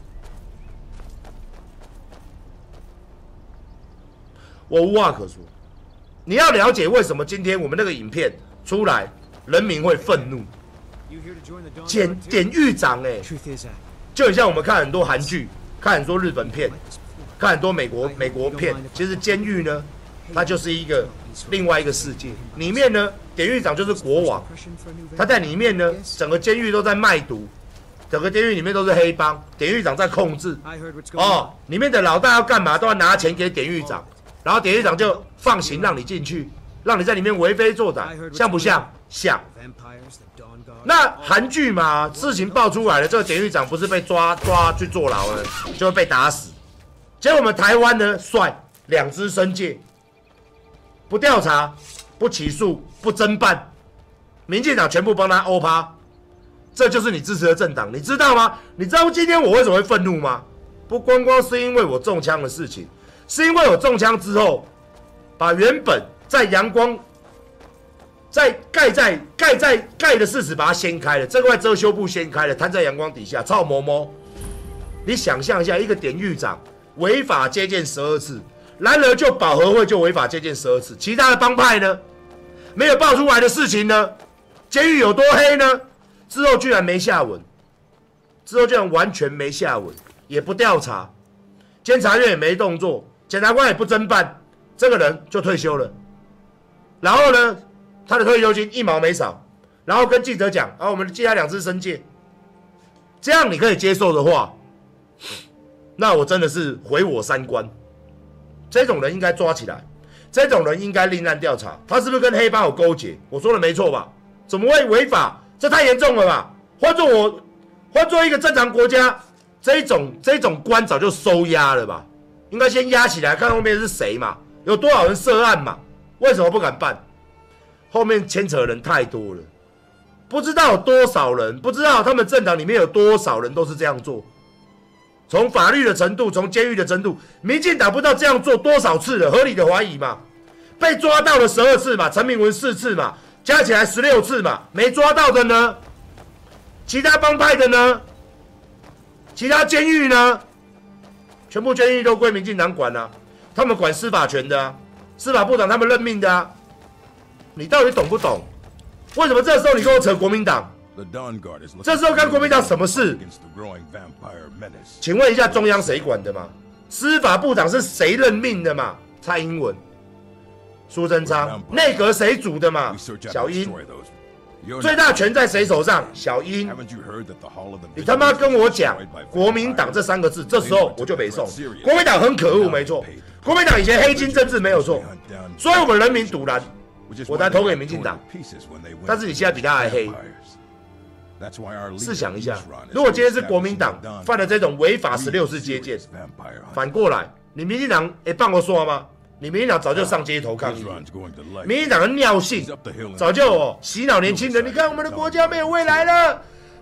我无话可说。你要了解为什么今天我们那个影片出来，人民会愤怒。典狱长就很像我们看很多韩剧，看很多日本片，看很多美国片。其实监狱呢，它就是另外一个世界。里面呢，典狱长就是国王，他在里面呢，整个监狱都在卖毒，整个监狱里面都是黑帮，典狱长在控制。哦，里面的老大要干嘛，都要拿钱给典狱长。然后典狱长就放行让你进去，让你在里面为非作歹，像不像？像。那韩剧嘛，事情爆出来了，这个典狱长不是被抓去坐牢了，就会被打死。结果我们台湾呢，帅2次申诫，不调查、不起诉、不侦办，民进党全部帮他欧趴，这就是你支持的政党，你知道吗？你知道今天我为什么会愤怒吗？不光是因为我中枪的事情。是因为我中枪之后，把原本在阳光在盖的事实把它掀开了，这块遮羞布掀开了，摊在阳光底下，操毛毛。你想象一下，一个典狱长违法接见12次，然而就保和会就违法接见12次，其他的帮派呢，没有爆出来的事情呢，监狱有多黑呢？之后居然没下文，之后居然完全没下文，也不调查，监察院也没动作。检察官也不侦办，这个人就退休了。然后呢，他的退休金1毛没少。然后跟记者讲，我们记他2次申诫，这样你可以接受的话，那我真的是毁我3观。这种人应该抓起来，这种人应该另案调查，他是不是跟黑帮有勾结？我说的没错吧？怎么会违法？这太严重了吧？换做一个正常国家，这种官早就收押了吧？应该先压起来，看后面是谁嘛？有多少人涉案嘛？为什么不敢办？后面牵扯的人太多了，不知道有多少人，不知道他们政党里面有多少人都是这样做。从法律的程度，从监狱的程度，民进党不知道这样做多少次了，合理的怀疑嘛？被抓到了12次嘛，陈明文4次嘛，加起来16次嘛，没抓到的呢？其他帮派的呢？其他监狱呢？全部监狱都归民进党管啊，他们管司法权的啊，司法部长他们任命的啊，你到底懂不懂？为什么这时候你跟我扯国民党？这时候干国民党什么事？请问一下，中央谁管的嘛？司法部长是谁任命的嘛？蔡英文、苏贞昌，内阁谁组的嘛？小英。最大权在谁手上？小英。你他妈跟我讲国民党这3个字，这时候我就没送。国民党很可恶，没错。国民党以前黑金政治没有错，所以我们人民堵拦，我才投给民进党。但是你现在比他还黑。试想一下，如果今天是国民党犯了这种违法16次接见，反过来，你民进党帮我说吗？你民进党早就上街头抗议，民进党的尿性早就洗脑年轻人。你看我们的国家没有未来了，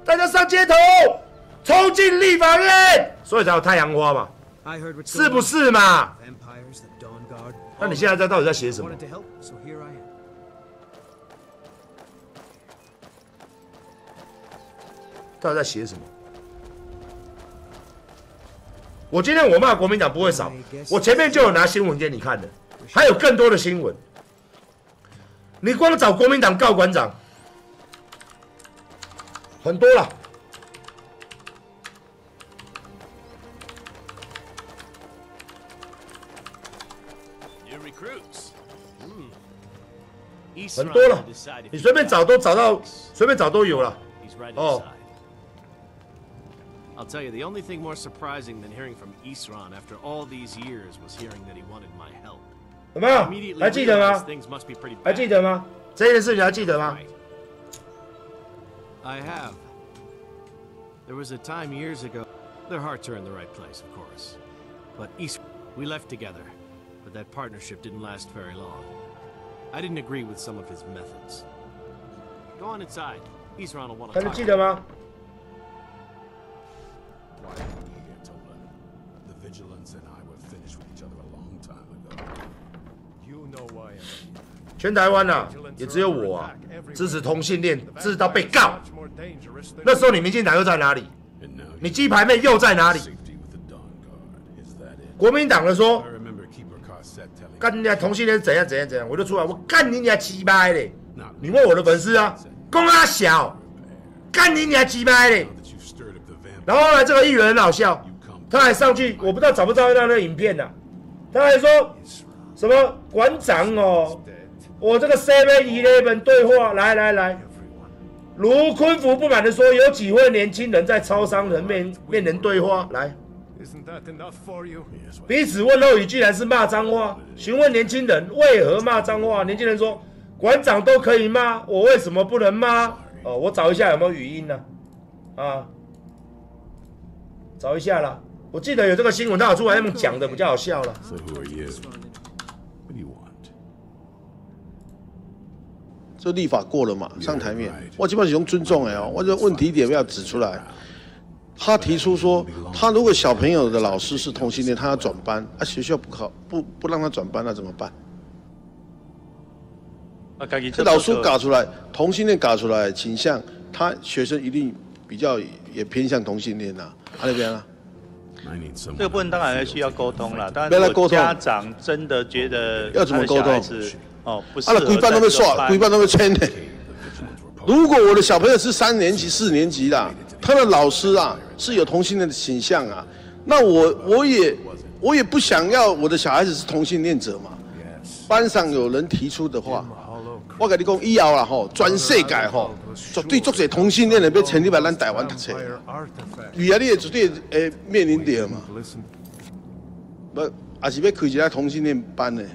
大家上街头，冲进立法院，所以才有太阳花嘛，是不是嘛？那你现在到底在写什么？到底在写什么？我今天我骂国民党不会少，我前面就有拿新闻给你看的，还有更多的新闻。你光找国民党告馆长，很多了。很多了，你随便找都找到，随便找都有了。哦。 I'll tell you, the only thing more surprising than hearing from Isran after all these years was hearing that he wanted my help. 有没有？还记得吗？还记得吗？这件事你还记得吗 ？I have. There was a time years ago. Their hearts are in the right place, of course. But Isran, we left together, but that partnership didn't last very long. I didn't agree with some of his methods. Go on inside. Isran will want to talk. 还记得吗？ The vigilance and I were finished with each other a long time ago. You know why? 全台湾啊，也只有我啊，支持同性恋，支持到被告。那时候你民进党又在哪里？你鸡排妹又在哪里？国民党的说，干你俩同性恋怎样怎样怎样，我就出来，我干你俩鸡掰嘞！你问我的粉丝啊，公阿小，干你俩鸡掰嘞！ 然后后来这个议员很好笑，他还上去，我不知道找不找到那个影片呢、啊。他还说什么馆长哦，我这个 7-11 对话，来，卢坤福不满的说，有几位年轻人在超商人面前对话，来，彼此问候语居然是骂脏话，询问年轻人为何骂脏话，年轻人说馆长都可以骂，我为什么不能骂？哦，我找一下有没有语音呢、啊？ 找一下啦，我记得有这个新闻，他有出来那么讲的，比较好笑了。 这立法过了嘛，上台面，我基本上是用尊重的哦，我这问题点要指出来。他提出说，他如果小朋友的老师是同性恋，他要转班，啊，学校不让他转班，那怎么办？这老师搞出来，同性恋搞出来倾向，他学生一定比较也偏向同性恋呐、啊。 那边啊， 这个部分当然需要沟通了。当然，如果家长真的觉得要怎么沟通？ 哦，不适合规班都被刷，规班都被签的。如果我的小朋友是3年级、4年级啦，他的老师啊是有同性恋的倾向啊，那我也不想要我的小孩子是同性恋者嘛。班上有人提出的话，我跟你讲，以后啦吼，全世界吼，绝对足侪同性恋人要迁入来咱台湾读册。 未来你也绝对会面临到嘛，不，也是要开一个同性恋班的。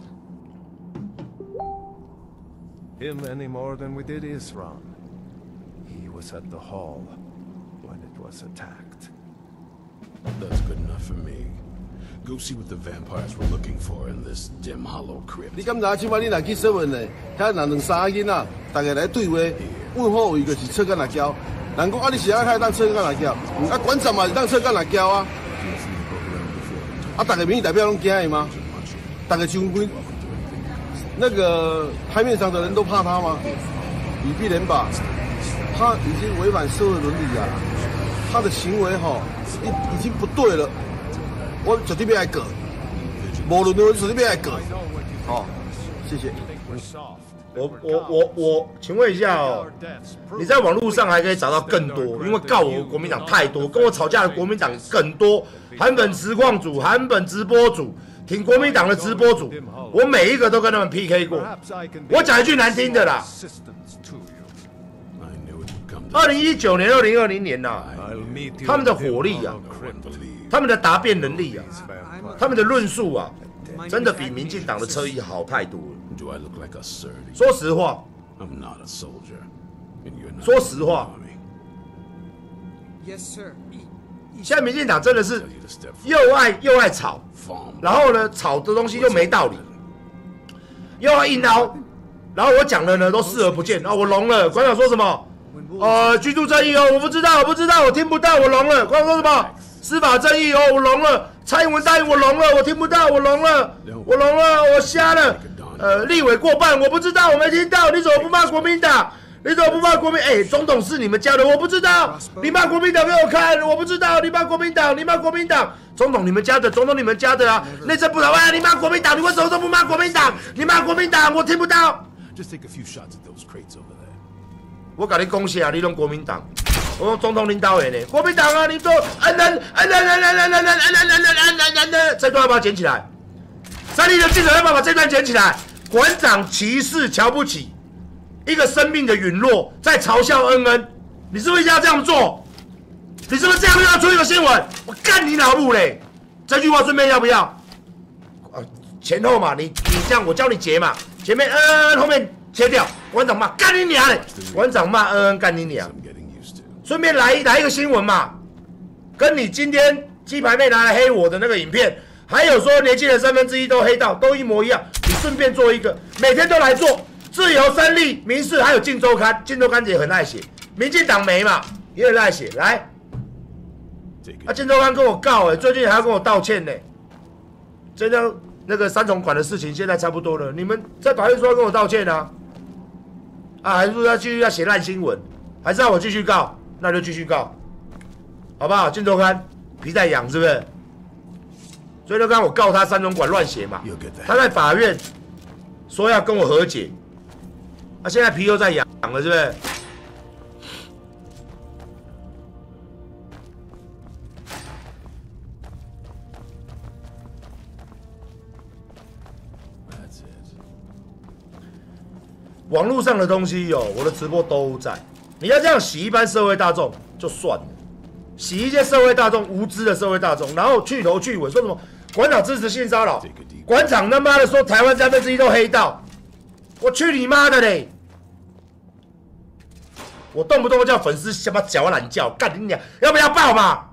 Him any more than we did Isran. He was at the hall when it was attacked. That's good enough for me. Go see what the vampires were looking for in this dim hollow crypt. 你敢知即摆你若去审问呢？遐人2-3个囡仔，大家来对话，问好位就是扯干辣椒。 人讲啊，你是爱当车干辣椒，啊，馆长嘛是当车干辣椒啊。啊，大家民意代表拢惊伊吗？大家军规，那个台面上的人都怕他吗？你必然吧，他已经违反社会伦理了，他的行为哈已经不对了，我绝对要来革，无论如何绝对要来革。好，谢谢。 我，请问一下哦，你在网络上还可以找到更多，因为告我国民党太多，跟我吵架的国民党更多，韩本实况组、韩本直播组、挺国民党的直播组，我每一个都跟他们 PK 过。我讲一句难听的啦，2019年、2020年呐、他们的火力啊，他们的答辩能力啊，他们的论述啊，真的比民进党的车衣好太多了。 说实话，说实话，现在民进党真的是又爱吵，然后呢，吵的东西又没道理，又要硬凹，然后我讲的呢都视而不见。啊，我聋了，馆长说什么？ 居住正义哦，我不知道，我听不到，我聋了。刚刚说什么？司法正义哦，我聋了。蔡英文答应我聋了，我听不到，我聋了，我瞎了。立委过半，我不知道，我没听到。你怎么不骂国民党？你怎么不骂国民？总统是你们家的，我不知道。你骂国民党给我看，我不知道。你骂国民党，总统你们家的，啊。内政部长，你骂国民党，你为什么都不骂国民党？你骂国民党，我听不到。我跟你恭喜啊，你弄国民党，我用总统领导人呢，国民党啊，你说这段要不要捡起来？三立的记者要不要把这段捡起来？馆长歧视、瞧不起一个生命的陨落，在嘲笑恩恩，你是不是要这样做？你是不是这样要出一个新闻？我干你老母嘞！这句话顺便要不要？前后嘛，你这样，我教你截嘛，前面恩恩，后面切掉。馆长骂干你娘嘞！馆长骂恩恩干你娘。顺便来一个新闻嘛，跟你今天鸡排妹拿来黑我的那个影片。还有说年轻人1/3都黑到，都一模一样。你顺便做一个，每天都来做。自由、三立、民视还有镜周刊，镜周刊也很爱写。民进党没嘛，也很爱写。来，镜周刊跟我告最近还要跟我道歉呢。这张那个3重款的事情现在差不多了，你们在法院说要跟我道歉啊？还是说要继续要写烂新闻，还是要我继续告？那就继续告，好不好？镜周刊皮在痒是不是？所以就刚我告他3重款乱写嘛，他在法院说要跟我和解，现在皮又在痒了，是不是？网络上的东西我的直播都在。你要这样洗一般社会大众就算了，洗一些社会大众无知的社会大众，然后去头去尾说什么？馆长支持性骚扰，馆长他妈的说台湾1/3都黑道，我去你妈的嘞！我动不动叫粉丝什么脚懒叫，干你娘！要不要爆嘛？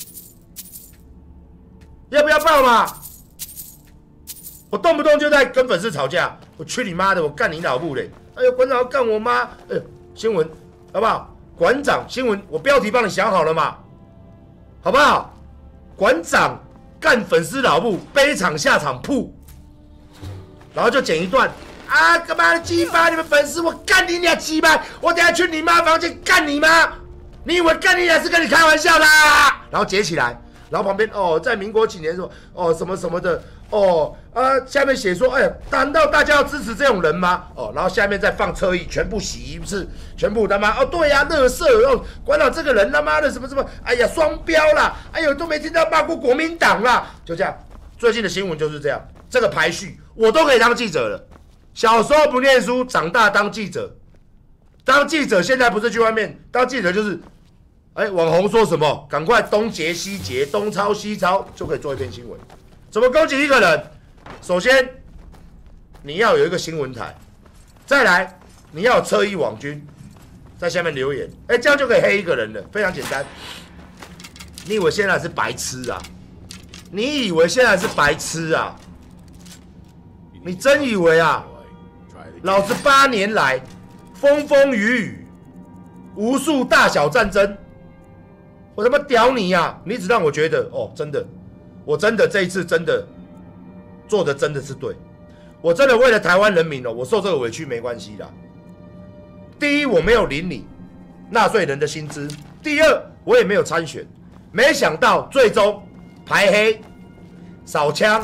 要不要爆嘛？我动不动就在跟粉丝吵架，我去你妈的！我干你老母嘞！哎呦，馆长要干我妈！哎呦，新闻好不好？馆长新闻，我标题帮你想好了嘛？好不好？馆长干粉丝老母，悲场下场铺，然后就剪一段啊，干嘛的鸡巴？你们粉丝我干你俩鸡巴！我等下去你妈房间干你妈！你以为干你俩是跟你开玩笑的？然后截起来，然后旁边在民国几年说什么什么的下面写说难道大家要支持这种人吗？然后下面再放车椅，全部洗一次，全部他妈对呀，垃圾馆长这个人他妈的什么什么，哎呀双标啦，哎呦都没听到骂过国民党啦，就这样。最近的新闻就是这样，这个排序我都可以当记者了。小时候不念书，长大当记者，当记者现在不是去外面当记者就是网红说什么，赶快东截西截，东抄西抄，就可以做一篇新闻。怎么攻击一个人？首先，你要有一个新闻台，再来你要有侧翼网军，在下面留言，这样就可以黑一个人了，非常简单。你以为现在是白痴啊？你以为现在是白痴啊？你真以为啊？老子8年来风风雨雨，无数大小战争，我他妈屌你呀！你只让我觉得真的。我真的这一次真的做的真的是对，我真的为了台湾人民我受这个委屈没关系啦。第一，我没有领你纳税人的薪资；第二，我也没有参选。没想到最终排黑、扫枪，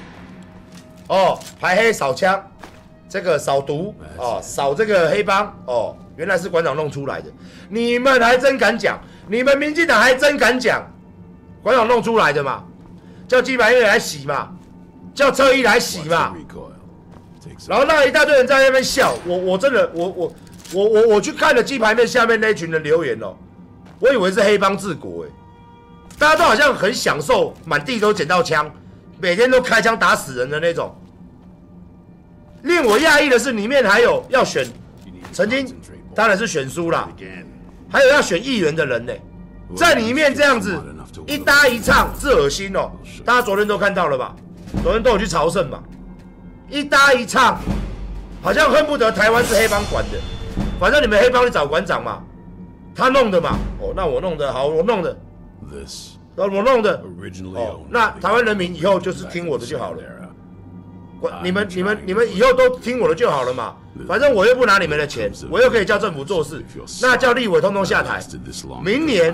排黑扫枪，这个扫毒扫这个黑帮原来是馆长弄出来的。你们还真敢讲，你们民进党还真敢讲，馆长弄出来的嘛？叫鸡排妹来洗嘛，叫侧翼来洗嘛，然后让一大堆人在那边笑。我真的我去看了鸡排妹下面那一群人留言我以为是黑帮治国大家都好像很享受，满地都捡到枪，每天都开枪打死人的那种。令我讶异的是，里面还有要选，曾经当然是选输啦，还有要选议员的人呢，在里面这样子。一搭一唱是恶心大家昨天都看到了吧？昨天都有去朝圣嘛。一搭一唱，好像恨不得台湾是黑帮管的。反正你们黑帮去找馆长嘛， 他弄的嘛。哦，那我弄的好，我弄的， This 我弄的。 originally 哦， owned 那 by 台湾人民以后就是听我的就好了。 Caldera. 你们以后都听我的就好了嘛。反正我又不拿你们的钱，我又可以叫政府做事，那叫立委通通下台。明年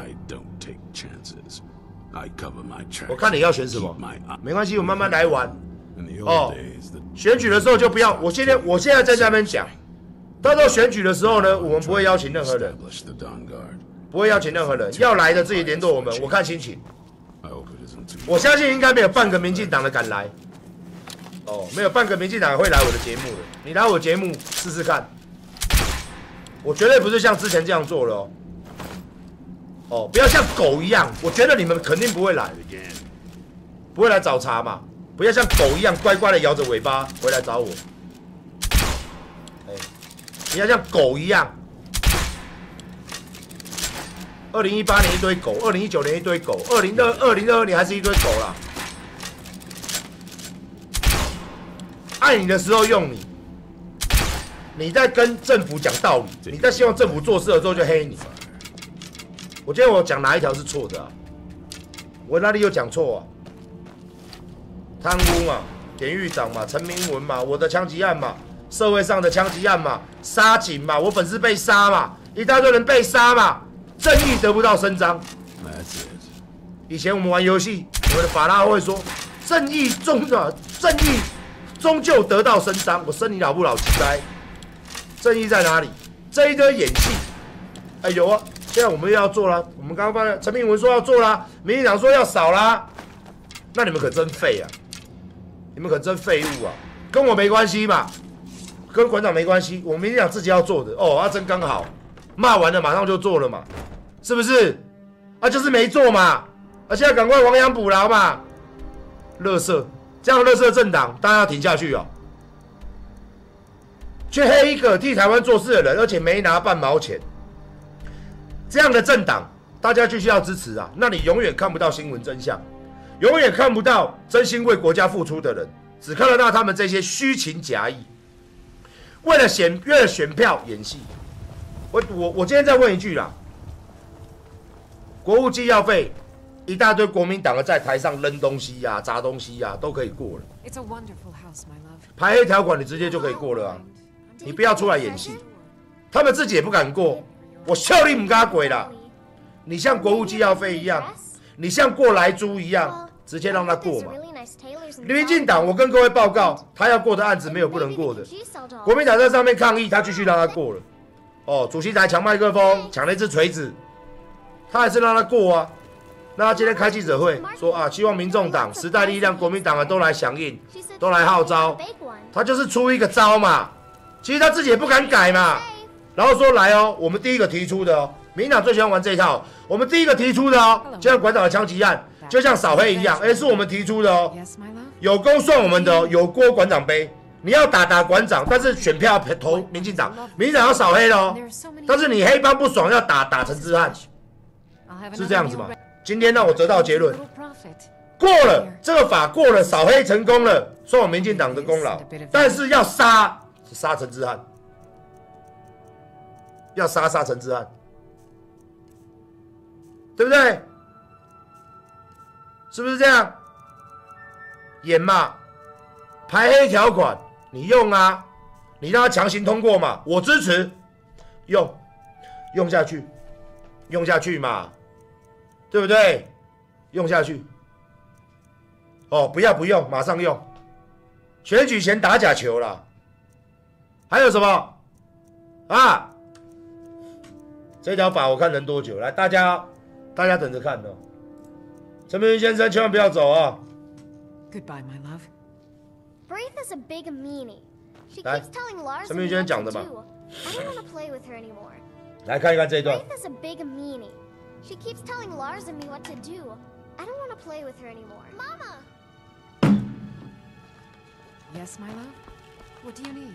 我看你要选什么，没关系，我慢慢来玩。哦，选举的时候就不要，我现在在那边讲，到时候选举的时候呢，我们不会邀请任何人，不会邀请任何人，要来的自己联络我们，我看心情。我相信应该没有半个民进党的敢来。哦，没有半个民进党会来我的节目的，你来我节目试试看。我绝对不是像之前这样做了哦。哦，不要像狗一样，我觉得你们肯定不会来，不会来找茬嘛。不要像狗一样乖乖的摇着尾巴回来找我。哎，你要像狗一样。2018年一堆狗，2019年一堆狗，2022年还是一堆狗啦。爱你的时候用你，你在跟政府讲道理，你在希望政府做事的时候就黑你。我觉得我讲哪一条是错的啊？我哪里有讲错啊？贪污嘛，典狱长嘛，陈明文嘛，我的枪击案嘛，社会上的枪击案嘛，杀警嘛，我粉丝被杀嘛，一大堆人被杀嘛，正义得不到伸张。以前我们玩游戏，我们的法拉会说，正义终究得到伸张。我生你老不老鸡掰？正义在哪里？这一堆演戏，哎有啊，现在我们又要做啦。我们刚刚发现陈明文说要做啦，民进党说要少啦，那你们可真废啊！你们可真废物啊！跟我没关系嘛，跟馆长没关系，我们民进党自己要做的哦，真刚好，骂完了马上就做了嘛，是不是？就是没做嘛，现在赶快亡羊补牢嘛，垃圾。这样的垃圾政党，大家要停下去哦！去黑一个替台湾做事的人，而且没拿半毛钱，这样的政党，大家继续要支持啊！那你永远看不到新闻真相，永远看不到真心为国家付出的人，只看得到他们这些虚情假意，为了选票演戏。我今天再问一句啦，国务机要费。一大堆国民党的在台上扔东西呀、砸东西呀，都可以过了。排黑条款你直接就可以过了啊！你不要出来演戏，他们自己也不敢过。我笑你唔敢鬼啦！你像国务机要费一样，你像过来猪一样，直接让他过嘛。民进党，我跟各位报告，他要过的案子没有不能过的。国民党在上面抗议，他继续让他过了。哦，主席台抢麦克风，抢了一只锤子，他还是让他过啊。那他今天开记者会说啊，希望民众党、时代力量、国民党的都来响应，都来号召。他就是出一个招嘛，其实他自己也不敢改嘛。然后说来哦，我们第一个提出的哦，民进党最喜欢玩这一套。我们第一个提出的哦，就像馆长的枪击案，就像扫黑一样，是我们提出的哦，有功算我们的哦，有锅馆长背。你要打馆长，但是选票投民进党，民进党要扫黑的哦。但是你黑帮不爽要打陈之汉，是这样子吗？今天让我得到结论，过了这个法过了，扫黑成功了，算我民进党的功劳。但是要杀陈之汉，要杀陈之汉，对不对？是不是这样？演嘛，排黑条款你用啊，你让他强行通过嘛，我支持，用下去嘛。对不对？用下去。哦，不用，马上用。选举前打假球啦。还有什么？啊？这条法我看能多久？来，大家等着看哦。陈明云先生千万不要走啊。 Goodbye, my love. Braith is a big meanie. She 来 keeps telling Lars 陈明云先生讲的嘛。 I don't want to play with her anymore. 来看一看这一段。 Braith is a big meanie. She keeps telling Lars and me what to do. I don't want to play with her anymore. Mama! Yes, my love? What do you need?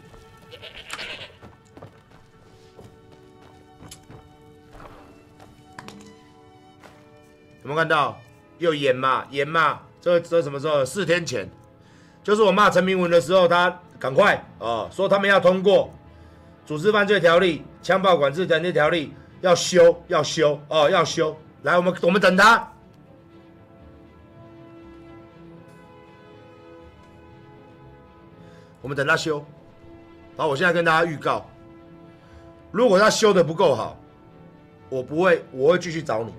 有没有看到？又演嘛，这什么时候？4天前，就是我骂陈明文的时候，他赶快说他们要通过《组织犯罪条例》《枪炮管制条例》 要修哦，要修。来，我们等他。我们等他修。好，我现在跟大家预告，如果他修的不够好，我会继续找你。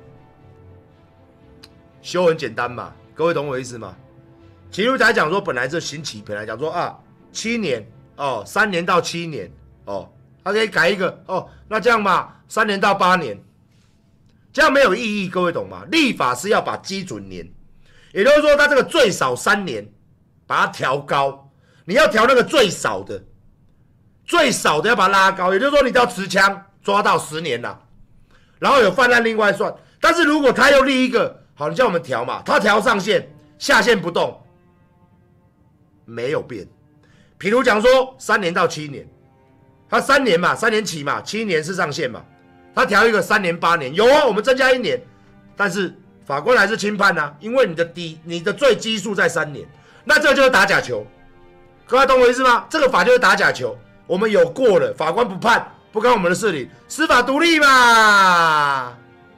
修很简单嘛，各位懂我意思吗？其实才讲说，本来这刑期本来讲说啊，7年哦，3年到7年哦，他可以改一个哦，那这样嘛，3年到8年，这样没有意义，各位懂吗？立法是要把基准年，也就是说，他这个最少3年，把它调高，你要调那个最少的要把它拉高，也就是说，你只要持枪抓到10年啦，然后有犯案另外算，但是如果他又立一个，好，你叫我们调嘛，他调上限，下限不动。没有变，比如讲说3年到7年，他3年嘛，3年起嘛，7年是上限嘛，他调一个3年8年，有啊，我们增加1年，但是法官还是轻判啊，因为你的最基数在3年，那这就是打假球，各位懂我意思吗？这个法就是打假球，我们有过了，法官不判，不干我们的事情，司法独立嘛，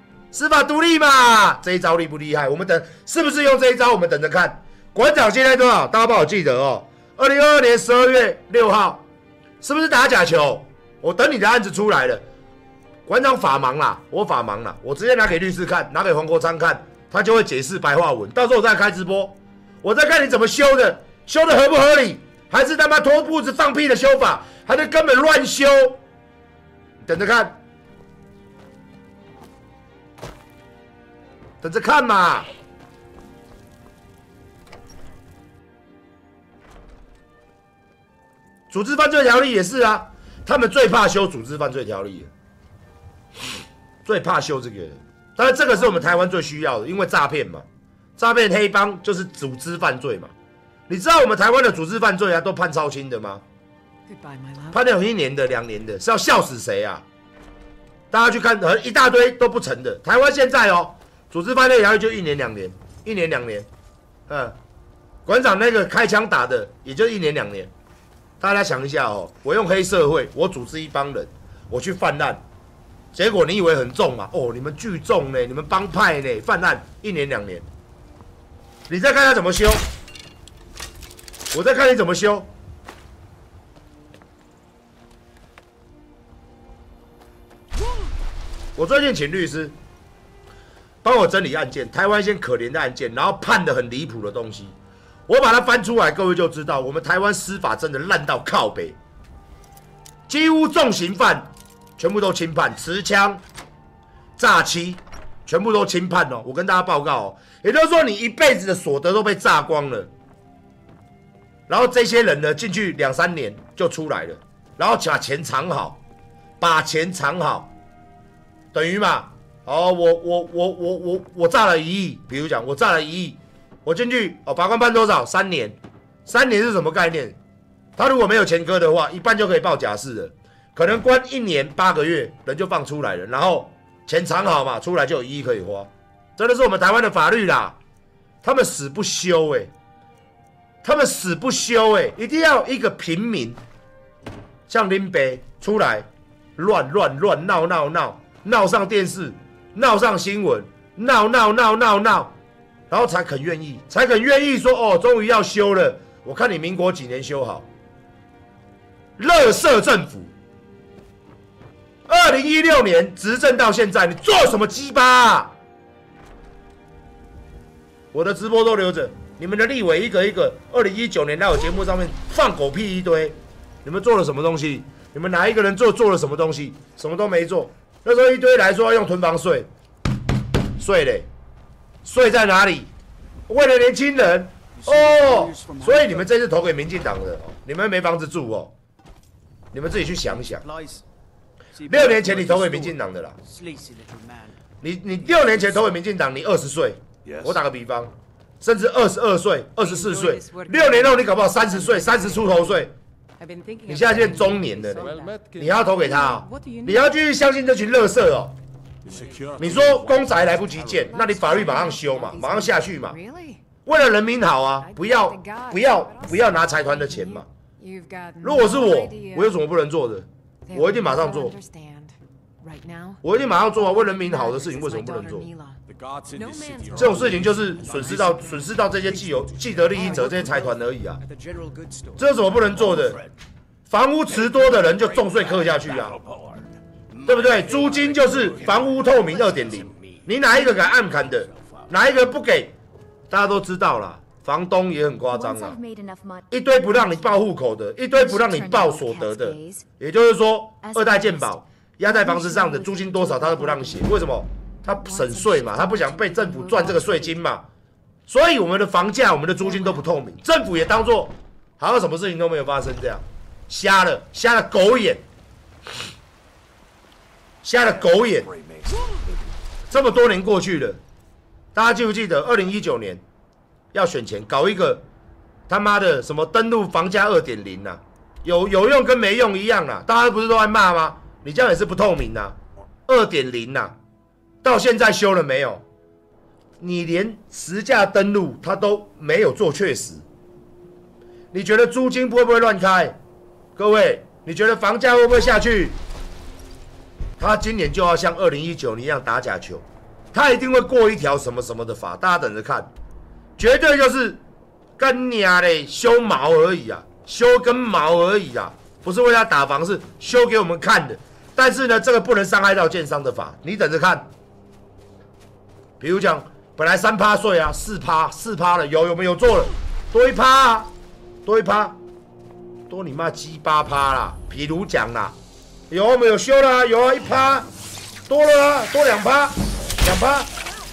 这一招厉不厉害？我们等是不是用这一招？我们等着看。馆长现在多少？大家帮我记得哦。2022年12月6号，是不是打假球？我等你的案子出来了。馆长法盲啦，我直接拿给律师看，拿给黄国昌看，他就会解释白话文。到时候我再开直播，我再看你怎么修的，修的合不合理，还是他妈脱裤子放屁的修法，还是根本乱修？等着看，等着看嘛。组织犯罪条例也是啊，他们最怕修组织犯罪条例，最怕修这个。当然，这个是我们台湾最需要的，因为诈骗嘛，诈骗黑帮就是组织犯罪嘛。你知道我们台湾的组织犯罪啊，都判超轻的吗？判了1年的、2年的，是要笑死谁啊？大家去看，一大堆都不成的。台湾现在哦，组织犯罪条例就1年2年，1年2年。馆长那个开枪打的，也就1年2年。大家想一下哦，我用黑社会，我组织一帮人，我去犯案，结果你以为很重嘛？哦，你们聚众呢，你们帮派呢，犯案1年2年，你再看他怎么修，我再看你怎么修。我最近请律师帮我整理案件，台湾一些可怜的案件，然后判得很离谱的东西。我把它翻出来，各位就知道，我们台湾司法真的烂到靠北，几乎重刑犯全部都轻判，持枪、诈欺，全部都轻判哦。我跟大家报告哦，也就是说，你一辈子的所得都被榨光了，然后这些人呢，进去2、3年就出来了，然后把钱藏好，等于嘛，哦，我诈了1亿，比如讲我诈了1亿。我进去哦，法官判多少？3年。3年是什么概念？他如果没有前科的话，一半就可以报假释了，可能关1年8个月，人就放出来了，然后钱藏好嘛，出来就有1亿可以花。真的是我们台湾的法律啦，他们死不休一定要一个平民，像林北出来乱闹上电视，闹上新闻，闹。然后才肯愿意说哦，终于要修了。我看你民国几年修好？垃圾政府，2016年执政到现在，你做什么鸡巴啊？我的直播都留着，你们的立委一个，2019年来我节目上面放狗屁一堆，你们做了什么东西？你们哪一个人做了什么东西？什么都没做。那时候一堆来说要用囤房税，税嘞。税在哪里？为了年轻人哦，所以你们这次投给民进党的，你们没房子住哦，你们自己去想想。6年前你投给民进党的啦，你6年前投给民进党，你20岁，我打个比方，甚至22岁、24岁，6年后你搞不好30岁、30出头岁，你现在变中年的，你要投给他哦，你要继续相信这群垃圾哦。你说公宅来不及建，那你法律马上修嘛，马上下去嘛，为了人民好啊，不要拿财团的钱嘛。如果是我有什么不能做的？我一定马上做。 Right now, 我一定马上做啊！为人民好的事情为什么不能做？这种事情就是损失到这些既得利益者这些财团而已啊！这有什么不能做的？房屋持多的人就重税课下去啊，对不对？租金就是房屋透明2.0，你哪一个敢暗砍的，哪一个不给？大家都知道啦，房东也很夸张啊，一堆不让你报户口的，一堆不让你报所得的，也就是说2代健保。压在房子上的租金多少，他都不让写，为什么？他省税嘛，他不想被政府赚这个税金嘛。所以我们的房价、我们的租金都不透明，政府也当作好像什么事情都没有发生这样，瞎了狗眼，瞎了狗眼。这么多年过去了，大家记不记得2019年要选前搞一个他妈的什么登录房价2.0啊？有用跟没用一样啊，大家不是都在骂吗？你这样也是不透明啊 ，2.0啊，到现在修了没有？你连实价登录它都没有做确实，你觉得租金会不会乱开？各位，你觉得房价会不会下去？他今年就要像2019年一样打假球，他一定会过一条什么什么的法，大家等着看，绝对就是干娘嘞修毛而已啊，修根毛而已啊，不是为他打房，是修给我们看的。但是呢，这个不能伤害到建商的法，你等着看。比如讲，本来3%税啊，4%了，有没有做了？多1%啊，多1%，多你妈鸡8%啦！比如讲啦，有没有修了、啊？有啊，1%，多了啊，多2%，2%。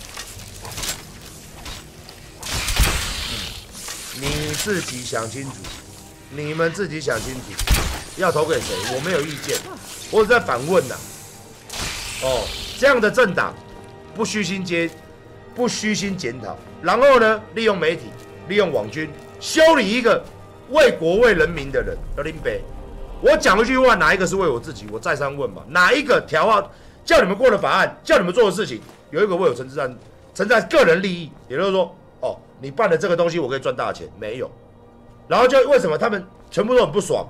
你自己想清楚，你们自己想清楚，要投给谁？我没有意见。我只在反问呐、这样的政党不虚心检讨，然后呢，利用媒体、利用网军修理一个为国为人民的人，林北。我讲一句话，哪一个是为我自己？我再三问嘛，哪一个条啊叫你们过的法案，叫你们做的事情，有一个为我承担个人利益，也就是说，你办了这个东西，我可以赚大钱，没有。然后就为什么他们全部都很不爽，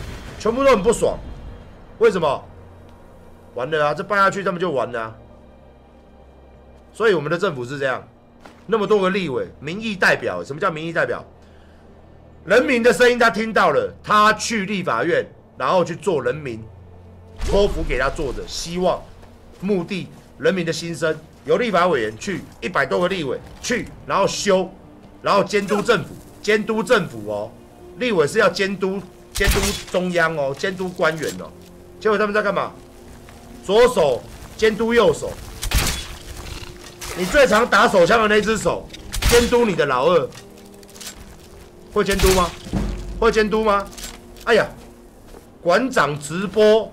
为什么？完了啊！这办下去，他们就完了啊！所以我们的政府是这样，那么多个立委、民意代表，什么叫民意代表？人民的声音他听到了，他去立法院，然后去做人民托付给他做的希望、目的、人民的心声，由立法委员去100多个立委去，然后修，然后监督政府哦，立委是要监督中央哦，监督官员哦。结果他们在干嘛？左手监督右手，你最常打手枪的那只手监督你的老二，会监督吗？会监督吗？哎呀，馆长直播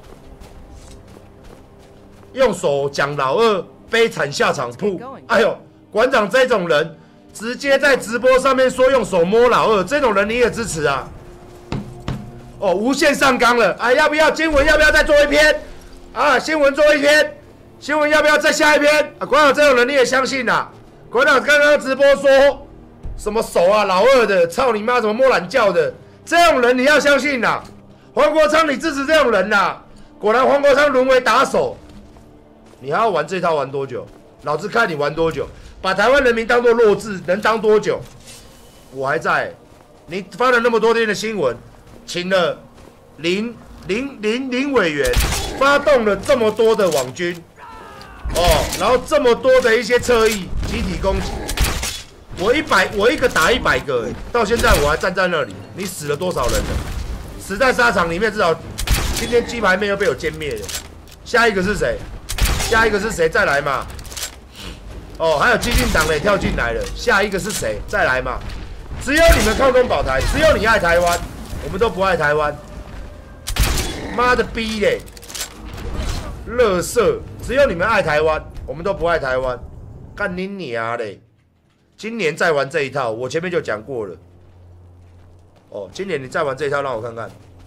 用手讲老二悲惨下场铺，哎呦，馆长这种人直接在直播上面说用手摸老二，这种人你也支持啊？无限上纲了，要不要新闻？要不要再做一篇？新闻做一篇，新闻要不要再下一篇？馆长这种人你也相信啊？馆长刚刚直播说什么手老二的，操你妈，怎么摸懒觉的？这种人你要相信啊？黄国昌你支持这种人啊？果然黄国昌沦为打手，你还要玩这套玩多久？老子看你玩多久？把台湾人民当作弱智，能当多久？我还在，你发了那么多天的新闻。请了林委员，发动了这么多的网军，然后这么多的一些侧翼集体攻击，我一个打100个，到现在我还站在那里，你死了多少人了？死在沙场里面，至少今天鸡排妹又被我歼灭了。下一个是谁？再来嘛。还有激进党的也跳进来了，下一个是谁？再来嘛。只有你们抗中保台，只有你爱台湾。我们都不爱台湾，妈的逼嘞！垃圾，只有你们爱台湾，我们都不爱台湾，干你娘嘞！今年再玩这一套，我前面就讲过了。今年你再玩这一套，让我看看，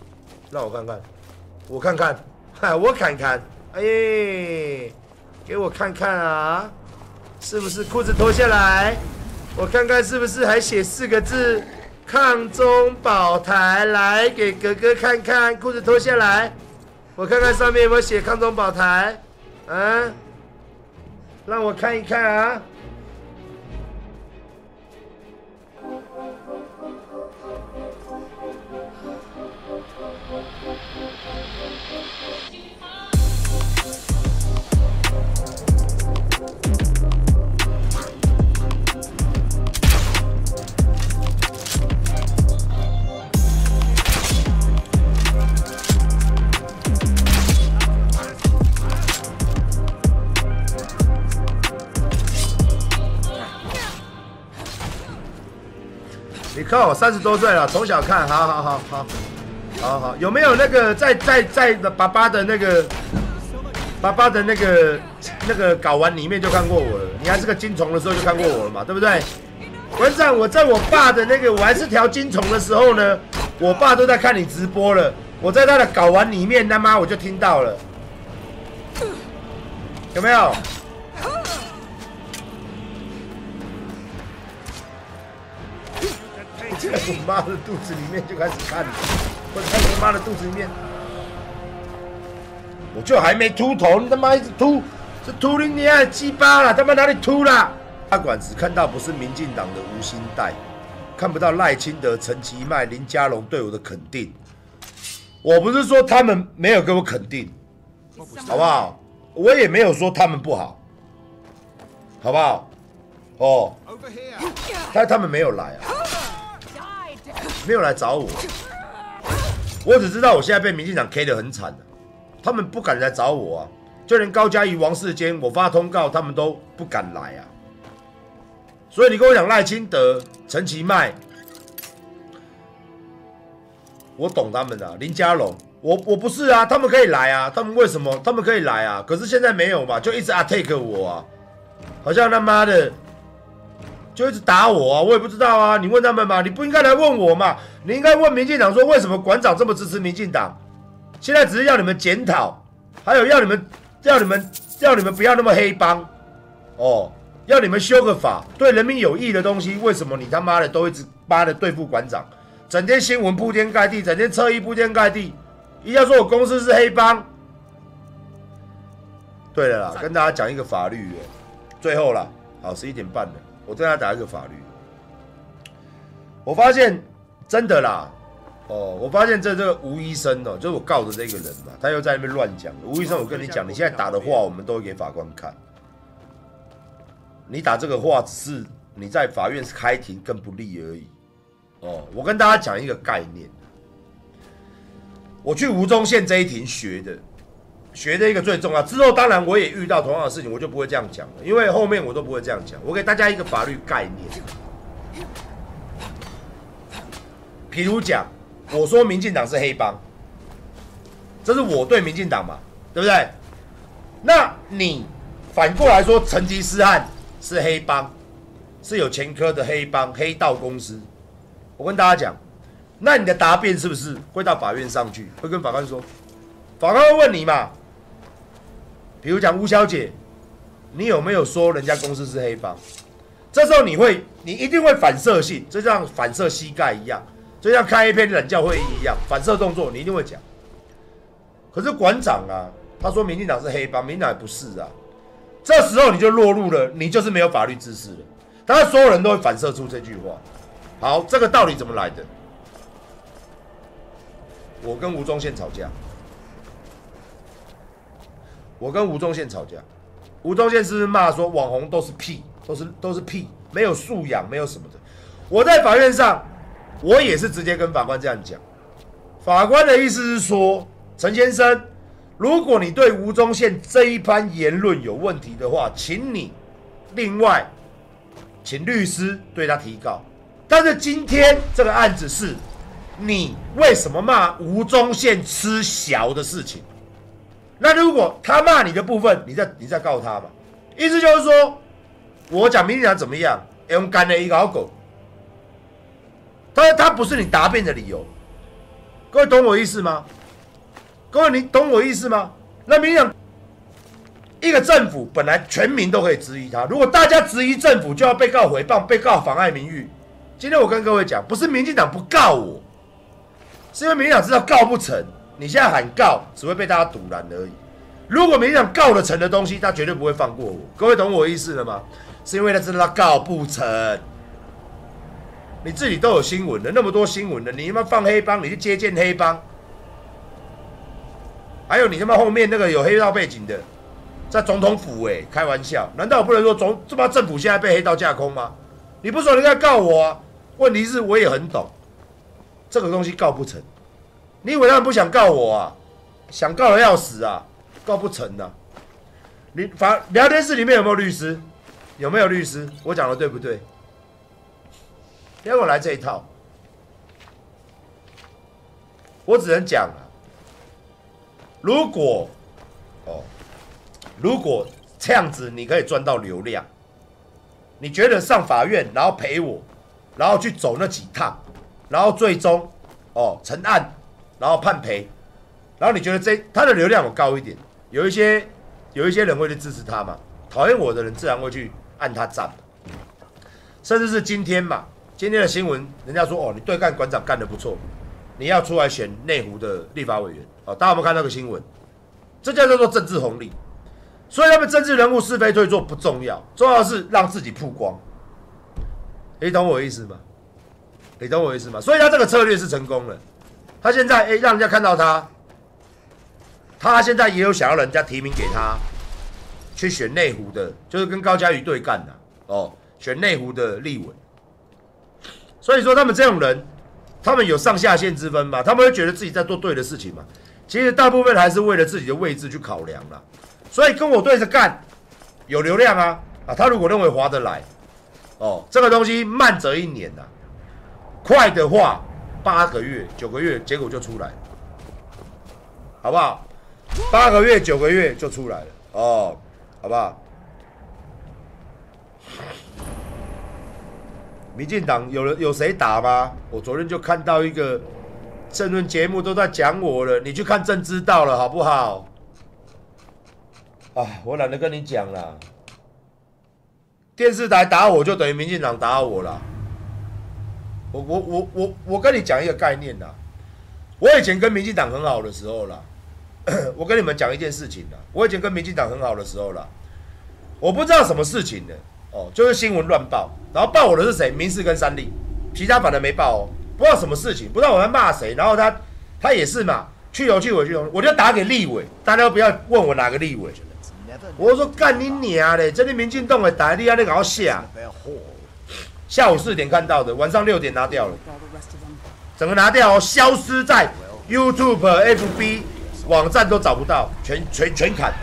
我看看，哎，给我看看啊，是不是裤子脱下来？我看看是不是还写4个字。抗中保台，来给哥哥看看，裤子脱下来，我看看上面有没有写抗中保台。 啊，让我看一看啊。你看我30多岁了，从小看，好，有没有那个在爸爸的那个睾丸里面就看过我了？你还是个金虫的时候就看过我了嘛，对不对？馆长，我在我爸的那个我还是条金虫的时候呢，我爸都在看你直播了，我在他的睾丸里面，他妈我就听到了，有没有？在我妈的肚子里面就开始看，我在我妈的肚子里面，我就还没秃头，你他妈一直秃，这秃你娘的鸡巴啦，他妈哪里秃啦？大馆只看到不是民进党的吴欣岱，看不到赖清德、陈其迈、林佳龙对我的肯定。我不是说他们没有给我肯定，好不好？我也没有说他们不好，好不好？哦，但他们没有来啊。没有来找我，我只知道我现在被民进党 K 得很惨，他们不敢来找我啊，就连高嘉瑜、王世坚，我发通告，他们都不敢来啊。所以你跟我讲赖清德、陈其迈，我懂他们啊，林佳龙，我不是啊，他们可以来啊，他们为什么？他们可以来啊，可是现在没有嘛，就一直attack我啊，好像他妈的。就一直打我啊！我也不知道啊，你问他们嘛，你不应该来问我嘛，你应该问民进党说为什么馆长这么支持民进党？现在只是要你们检讨，还有要你们不要那么黑帮哦，要你们修个法，对人民有益的东西，为什么你他妈的都一直妈的对付馆长？整天新闻铺天盖地，整天侧翼铺天盖地，一定要说我公司是黑帮。对了啦，跟大家讲一个法律，最后啦，好11点半了。我跟他打一个法律，我发现真的啦，我发现这个吴医生哦，就是我告的这个人嘛，他又在那边乱讲。吴医生，我跟你讲，你现在打的话，我们都会给法官看。你打这个话，只是你在法院开庭更不利而已。我跟大家讲一个概念，我去吴宗宪这一庭学的一个最重要，之后当然我也遇到同样的事情，我就不会这样讲了，因为后面我都不会这样讲。我给大家一个法律概念，譬如讲，我说民进党是黑帮，这是我对民进党嘛，对不对？那你反过来说成吉思汗是黑帮，是有前科的黑帮黑道公司，我跟大家讲，那你的答辩是不是会到法院上去，会跟法官说，法官会问你嘛？比如讲吴小姐，你有没有说人家公司是黑帮？这时候你一定会反射性，就像反射膝盖一样，就像开一篇冷教会议一样，反射动作你一定会讲。可是馆长啊，他说民进党是黑帮，民进党也不是啊。这时候你就落入了，你就是没有法律知识了。当然所有人都会反射出这句话。好，这个道理怎么来的？我跟吴宗宪吵架。我跟吴宗宪吵架，吴宗宪是不是骂说网红都是屁，都是屁，没有素养，没有什么的？我在法院上，我也是直接跟法官这样讲。法官的意思是说，陈先生，如果你对吴宗宪这一番言论有问题的话，请你另外请律师对他提告。但是今天这个案子是你为什么骂吴宗宪吃小的事情？那如果他骂你的部分，你再告他嘛？意思就是说，我讲民进党怎么样，用干的一个好狗，他不是你答辩的理由。各位懂我意思吗？各位你懂我意思吗？那民进党一个政府本来全民都可以质疑他，如果大家质疑政府，就要被告诽谤、被告妨碍名誉。今天我跟各位讲，不是民进党不告我，是因为民进党知道告不成。你现在喊告，只会被大家堵拦而已。 如果民进党告得成的东西，他绝对不会放过我。各位懂我意思了吗？是因为他知道他告不成。你自己都有新闻了，那么多新闻了，你他妈放黑帮，你去接见黑帮，还有你他妈后面那个有黑道背景的，在总统府开玩笑，难道我不能说这帮政府现在被黑道架空吗？你不说你该告我啊？问题是我也很懂，这个东西告不成。你以为他们不想告我啊？想告的要死啊，告不成啊。你聊天室里面有没有律师？有没有律师？我讲的对不对？不要跟我来这一套，我只能讲啊，如果这样子你可以赚到流量，你觉得上法院然后赔我，然后去走那几趟，然后最终成案，然后判赔，然后你觉得他的流量有高一点，有一些人会去支持他嘛，讨厌我的人自然会去按他赞，甚至是今天嘛。今天的新闻，人家说你对干馆长干得不错，你要出来选内湖的立法委员大家有没有看那个新闻？这叫做政治红利。所以他们政治人物是非对错不重要，重要的是让自己曝光。你懂我意思吗？你懂我意思吗？所以他这个策略是成功了。他现在让人家看到他现在也有想要人家提名给他去选内湖的，就是跟高嘉瑜对干的选内湖的立委。所以说他们这种人，他们有上下限之分嘛？他们会觉得自己在做对的事情嘛？其实大部分还是为了自己的位置去考量啦。所以跟我对着干，有流量啊！他如果认为划得来，这个东西慢则1年啊，快的话8个月、9个月，结果就出来了，好不好？8个月、9个月就出来了好不好？民进党有谁打吗？我昨天就看到一个政论节目都在讲我了，你去看正知道了好不好？我懒得跟你讲了。电视台打我就等于民进党打我了。我跟你讲一个概念啦。我以前跟民进党很好的时候啦，我跟你们讲一件事情啦。我以前跟民进党很好的时候啦，我不知道什么事情的就是新闻乱报，然后报我的是谁？民视跟三立，其他反而没报不知道什么事情，不知道我在骂谁，然后他也是嘛，去头去尾，我就打给立委，大家都不要问我哪个立委，我说干你娘嘞！这里民进党的台你还在搞下，下午4点看到的，晚上6点拿掉了，整个拿掉消失在 YouTube、FB 网站都找不到，全砍。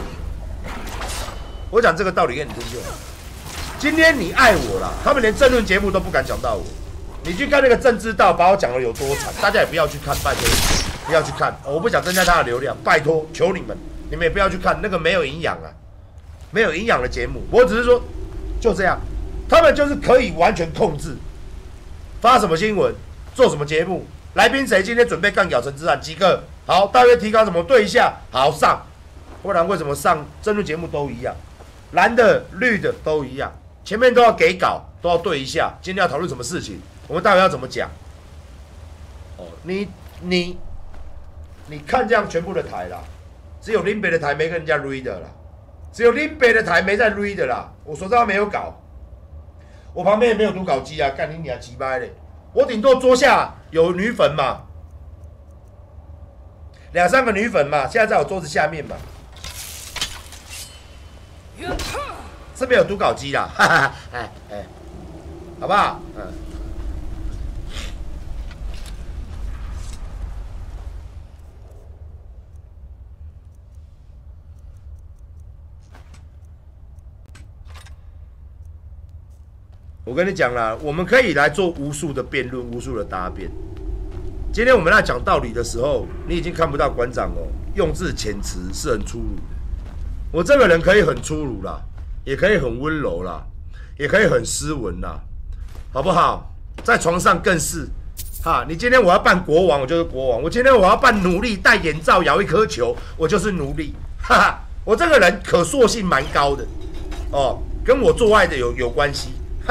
我讲这个道理给你听就好。今天你爱我啦，他们连政论节目都不敢讲到我。你去看那个政治道，把我讲的有多惨，大家也不要去看，拜托，不要去看。我不想增加他的流量，拜托，求你们，你们也不要去看那个没有营养啊，没有营养的节目。我只是说，就这样，他们就是可以完全控制，发什么新闻，做什么节目，来宾谁今天准备干掉陈之汉几个，好，大约提纲怎么对一下，好上，不然为什么上政论节目都一样，蓝的、绿的都一样。前面都要给稿，都要对一下。今天要讨论什么事情，我们待会要怎么讲？你看这样全部的台啦，只有林北的台没跟人家 read 的啦，只有林北的台没在 read 的啦。我手上没有稿，我旁边也没有读稿机啊，干你娘鸡掰嘞！我顶多桌下有女粉嘛，2、3个女粉嘛，现在在我桌子下面嘛。这边有读稿机啦，哈哈，好不好？我跟你讲啦，我们可以来做无数的辩论，无数的答辩。今天我们在讲道理的时候，你已经看不到馆长用字遣词是很粗鲁的。我这个人可以很粗鲁啦。也可以很温柔啦，也可以很斯文啦，好不好？在床上更是，你今天我要扮国王，我就是国王；我今天我要扮奴隶，戴眼罩，咬一颗球，我就是奴隶。我这个人可塑性蛮高的，跟我做爱的有关系，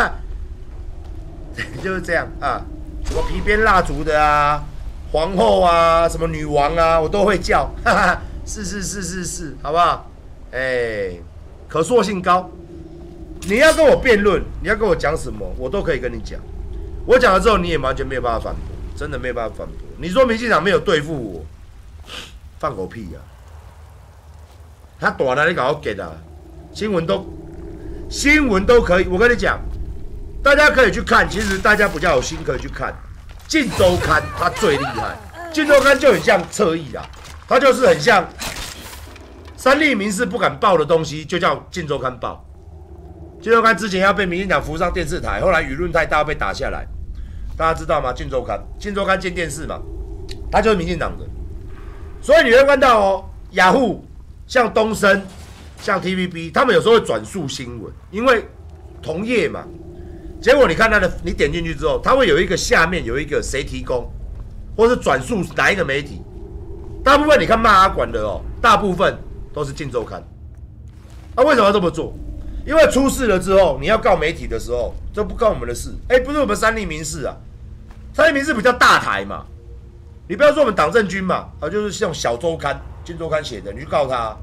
就是这样啊。什么皮鞭蜡烛的啊，皇后啊，什么女王啊，我都会叫， 是，好不好？哎，可塑性高。你要跟我辩论，你要跟我讲什么，我都可以跟你讲。我讲了之后，你也完全没有办法反驳，真的没有办法反驳。你说民进党没有对付我，放狗屁呀！他短了，你搞我给的新闻都可以。我跟你讲，大家可以去看。其实大家比较有心可以去看《镜周刊》，它最厉害。《镜周刊》就很像侧翼啊，它就是很像三立民视不敢报的东西，就叫《镜周刊》报。镜周刊之前要被民进党扶上电视台，后来舆论太大被打下来，大家知道吗？镜周刊进电视嘛，它就是民进党的，所以你会看到哦，雅虎、像东森、像 TVB， 他们有时候会转述新闻，因为同业嘛。结果你看你点进去之后，它会有一个下面有一个谁提供，或是转述哪一个媒体。大部分你看骂阿管的哦，大部分都是镜周刊。那为什么要这么做？因为出事了之后，你要告媒体的时候，这不关我们的事。不是我们三立民视啊，三立民视比较大台嘛。你不要说我们党政军嘛，就是像小周刊、镜周刊写的，你去告他，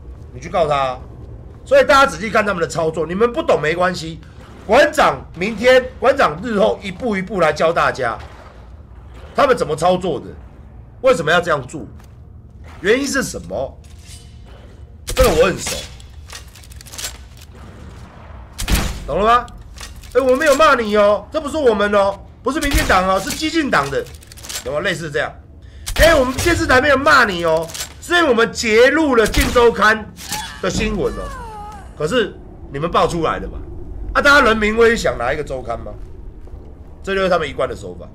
所以大家仔细看他们的操作，你们不懂没关系。馆长日后一步一步来教大家，他们怎么操作的，为什么要这样做，原因是什么？这个我很熟。懂了吗？我没有骂你哦，这不是我们哦，不是民进党哦，是激进党的，有没有类似这样？我们电视台没有骂你哦，是因为我们截录了《镜周刊》的新闻哦。可是你们爆出来的嘛？大家人民会想哪一个周刊吗？这就是他们一贯的手法。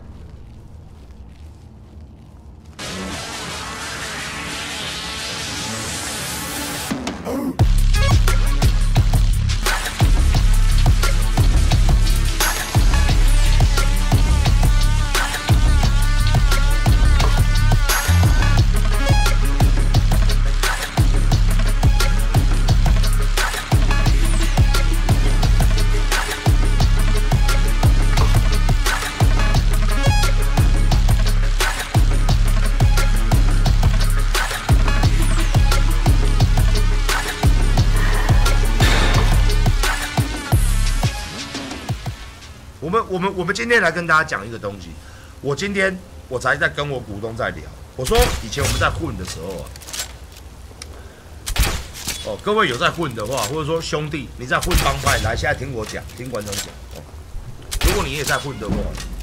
我们今天来跟大家讲一个东西。今天我才在跟我股东在聊，我说以前我们在混的时候啊，各位有在混的话，或者说兄弟你在混帮派，来现在听我讲，听馆长讲如果你也在混的话，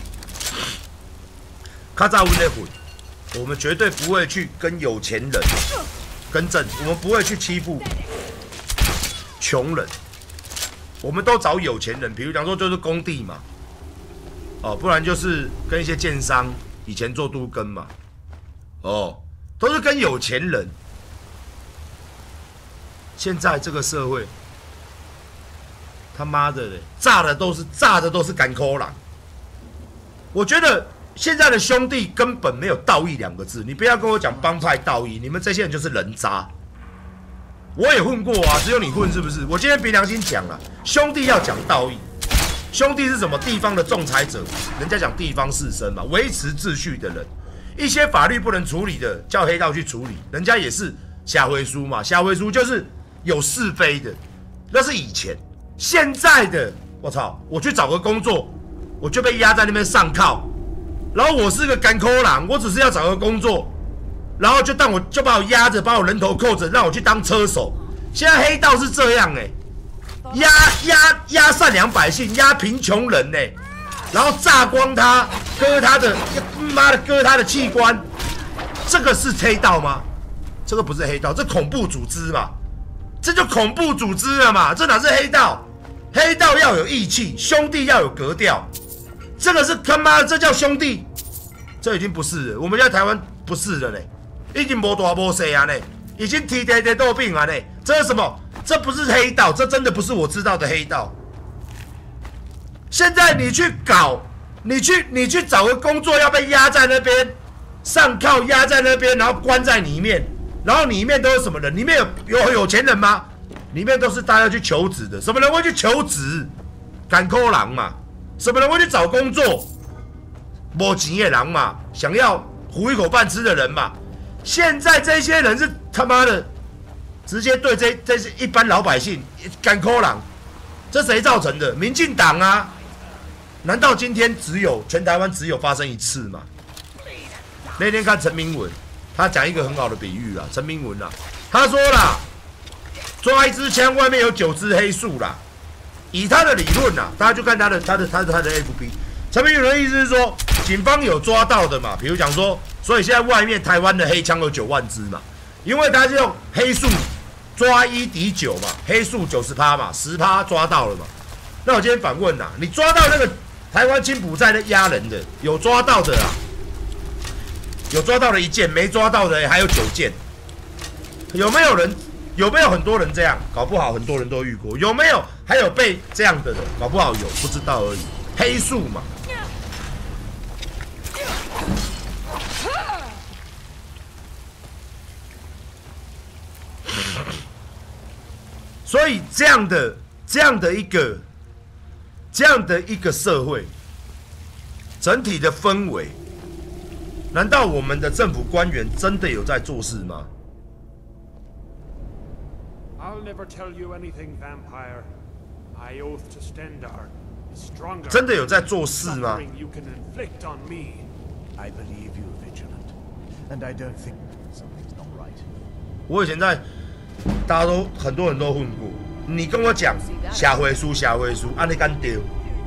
卡扎温在混，我们绝对不会去跟有钱人跟正，我们不会去欺负穷人，我们都找有钱人，比如讲说就是工地嘛。不然就是跟一些建商以前做都更嘛，都是跟有钱人。现在这个社会，他妈的嘞，炸的都是干抠狼。我觉得现在的兄弟根本没有道义2个字，你不要跟我讲帮派道义，你们这些人就是人渣。我也混过啊，只有你混是不是？我今天凭良心讲了，兄弟要讲道义。兄弟是什么地方的仲裁者？人家讲地方士绅嘛，维持秩序的人。一些法律不能处理的，叫黑道去处理。人家也是下回书嘛，下回书就是有是非的，那是以前。现在的，我操！我去找个工作，我就被压在那边上铐，然后我是个干抠狼，我只是要找个工作，然后就把我压着，把我人头扣着，让我去当车手。现在黑道是这样压善良百姓，压贫穷人然后榨光他，割他的器官，这个是黑道吗？这个不是黑道，这恐怖组织嘛，这就恐怖组织了嘛，这哪是黑道？黑道要有义气，兄弟要有格调，这个是他妈这叫兄弟，这已经不是了，我们在台湾不是了已经没大没小啊已经踢斗病啊这是什么？这不是黑道，这真的不是我知道的黑道。现在你去搞，你去找个工作，要被压在那边，上铐压在那边，然后关在里面，然后里面都是什么人？里面有钱人吗？里面都是大家去求职的。什么人会去求职？干抠狼嘛。什么人会去找工作？没钱的人嘛，想要糊一口饭吃的人嘛。 现在这些人是他妈的直接对这些一般老百姓干扣狼，这谁造成的？民进党啊！难道今天全台湾只有发生一次吗？那天看陈明文，他讲一个很好的比喻啦，陈明文啦，他说啦，抓一支枪外面有9只黑树啦。以他的理论啦，大家就看他的 FB。陈明文的意思是说，警方有抓到的嘛，比如讲说，所以现在外面台湾的黑枪有9万支嘛，因为他是用黑树抓1敌9嘛，黑树90%嘛，10%抓到了嘛。那我今天反问啦，你抓到那个台湾金埔寨的压人的，有抓到的啦，有抓到了1件，没抓到的还有9件，有没有很多人这样？搞不好很多人都遇过，有没有？还有被这样的人，搞不好有，不知道而已。黑树嘛。所以这样的一个社会，整体的氛围，难道我们的政府官员真的有在做事吗？ I'll never tell you anything, vampire. My oath to Stendar is stronger. 真的有在做事吗？ You can inflict on me. I believe you, Vigilant, and I don't think something's not right. 我以前在，大家都很多人都混过。你跟我讲下回书，按你敢丢？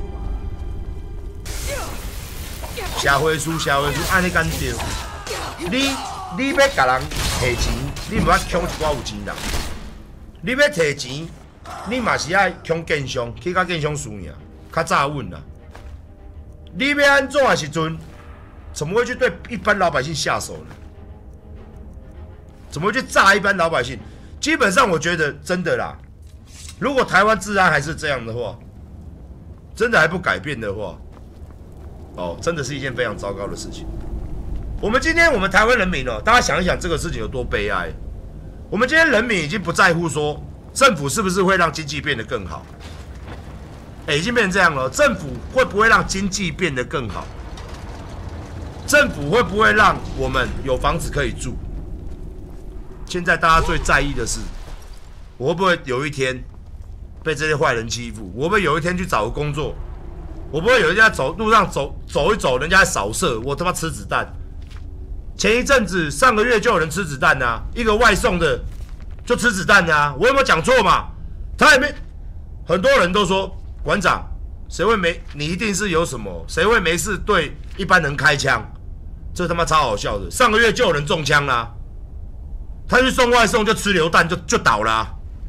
下回书，按你敢丢？你要甲人提钱，你唔要抢一寡有钱人。你要提钱，你嘛是爱抢建商，去甲建商输赢，较早稳啦。你要安怎的时阵，怎么会去对一般老百姓下手呢？怎么会去炸一般老百姓？基本上，我觉得真的啦，如果台湾治安还是这样的话，真的还不改变的话，哦，真的是一件非常糟糕的事情。我们台湾人民哦，大家想一想这个事情有多悲哀。我们今天人民已经不在乎说政府是不是会让经济变得更好，已经变成这样了。政府会不会让经济变得更好？政府会不会让我们有房子可以住？现在大家最在意的是，我会不会有一天被这些坏人欺负？我会不会有一天去找个工作？我不会有一天在路上走一走，人家在扫射，我他妈吃子弹。前一阵子上个月就有人吃子弹啊，一个外送的就吃子弹啊，我有没有讲错嘛？他也没，很多人都说馆长，谁会没？你一定是有什么？谁会没事对一般人开枪？这他妈超好笑的。上个月就有人中枪啦，他去送外送就吃流弹就倒啦，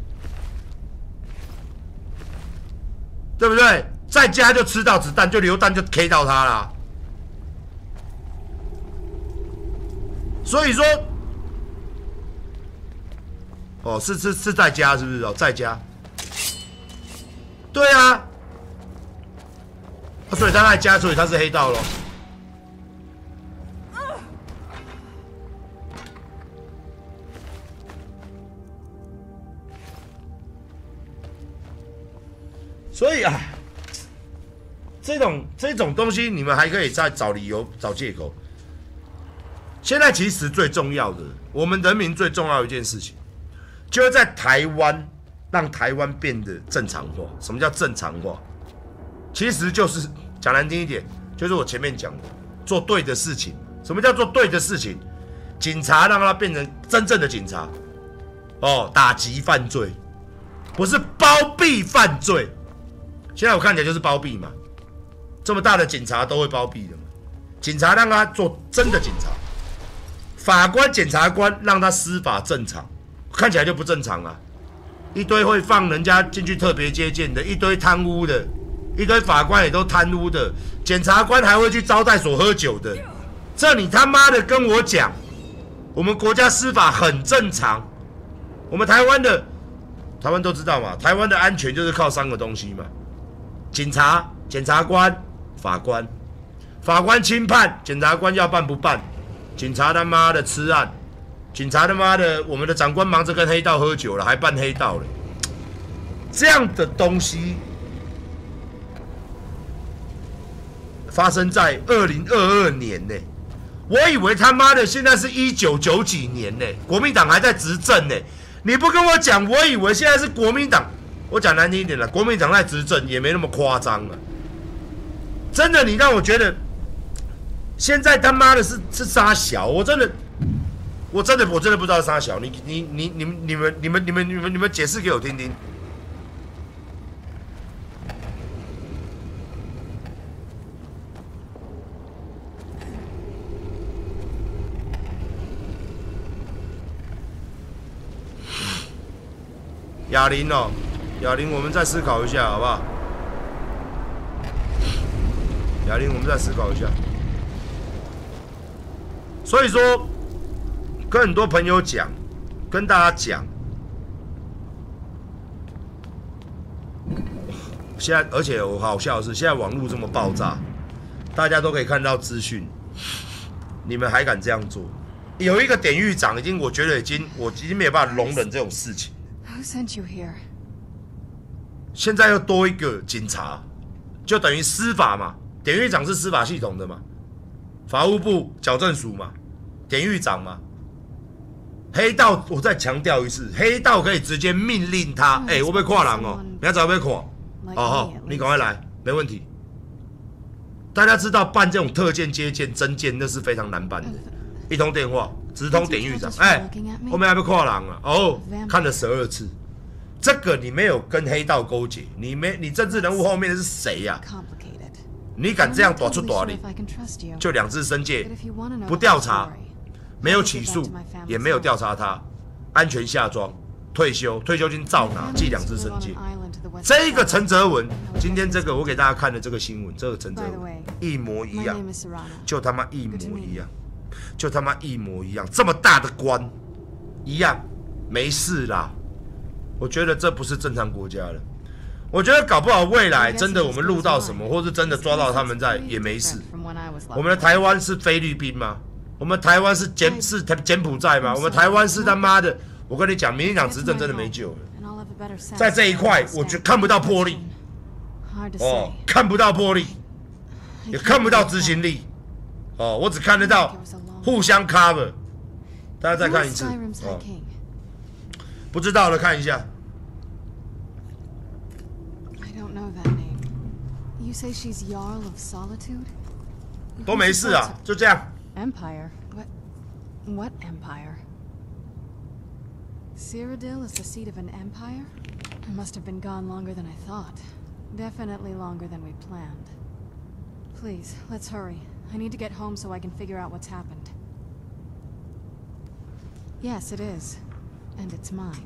对不对？在家就吃到子弹，就流弹就 K 到他啦。所以说，哦，是在家是不是？哦，在家。对啊，所以他在家，所以他是黑道咯。所以啊，这种东西，你们还可以再找理由、找借口。现在其实最重要的，我们人民最重要的一件事情，就是在台湾让台湾变得正常化。什么叫正常化？其实就是讲难听一点，就是我前面讲的，做对的事情。什么叫做对的事情？警察让他变成真正的警察，哦，打击犯罪，不是包庇犯罪。现在我看起来就是包庇嘛，这么大的警察都会包庇的嘛。警察让他做真的警察。法官、检察官让他司法正常，看起来就不正常啊！一堆会放人家进去特别接见的，一堆贪污的，一堆法官也都贪污的，检察官还会去招待所喝酒的。这你他妈的跟我讲，我们国家司法很正常？我们台湾都知道嘛，台湾的安全就是靠3个东西嘛：警察、检察官、法官。法官轻判，检察官要办不办？警察他妈的吃案，警察他妈的，我们的长官忙着跟黑道喝酒了，还办黑道了，这样的东西发生在2022年呢。 我以为他妈的现在是1990几年呢，国民党还在执政呢。你不跟我讲，我以为现在是国民党。我讲难听一点了，国民党在执政也没那么夸张啊。真的，你让我觉得现在他妈的是沙小，我真的不知道沙小。你们解释给我听听。哑铃哦，哑铃，我们再思考一下，好不好？哑铃，我们再思考一下。所以说，跟很多朋友讲，跟大家讲，现在，而且我好笑的是，现在网络这么爆炸，大家都可以看到资讯，你们还敢这样做？有一个典狱长我觉得我已经没有办法容忍这种事情。 Who sent you here? 现在又多一个警察，就等于司法嘛。典狱长是司法系统的嘛，法务部矫正署嘛，典狱长嘛。黑道，我再强调一次，黑道可以直接命令他，我被跨人哦，你要找被跨，好，你赶快来，没问题。大家知道办这种特件、接见、侦件，那是非常难办的，一通电话直通典狱长，后面还被跨人啊，看了12次。这个你没有跟黑道勾结，你政治人物后面的是谁呀？你敢这样打出大力，就2次申诫，不调查，没有起诉，也没有调查他，安全下庄，退休金照拿，记2次申诫。这个陈泽文，今天这个我给大家看的这个新闻，这个陈泽文一模一样，就他妈一模一样，就他妈一模一样，这么大的官，一样没事啦。我觉得这不是正常国家了。我觉得搞不好未来真的我们录到什么，或是真的抓到他们在也没事。我们的台湾是菲律宾吗？我们台湾是柬埔寨吗？我们台湾是他妈的，我跟你讲，民进党执政真的没救了。在这一块，我就看不到魄力。看不到魄力，也看不到执行力。我只看得到互相 cover。大家再看一次。不知道的看一下。都没事啊，就这样。 Empire? What empire? Cyrodiil is the seat of an empire? It must have been gone longer than I thought. Definitely longer than we planned. Please, let's hurry. I need to get home so I can figure out what's happened. Yes, it is. And it's mine.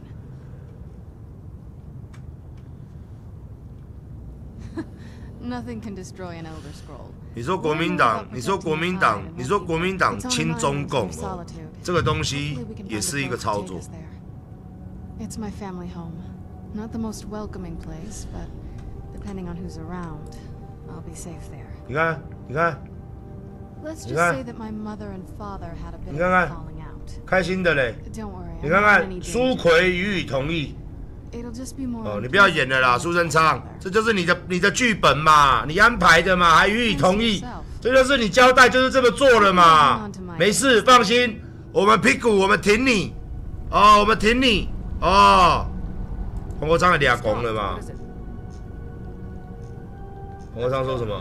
Nothing can destroy an Elder Scroll. 你说国民党亲中共哦，这个东西也是一个操作。 It's my family home. Not the most welcoming place, but depending on who's around, I'll be safe there. 你看。 Let's just say that my mother and father had a bit of a falling out. 开心的嘞。 Don't worry. 你看看，苏奎予以同意。 It'll just be more. 你不要演了啦，苏贞昌，这就是你的剧本嘛，你安排的嘛，还予以同意，这就是你交代，就是这么做了嘛。没事，放心，我们屁股我们挺你，我们挺你，黄国昌也俩拱了嘛。黄国昌说什么？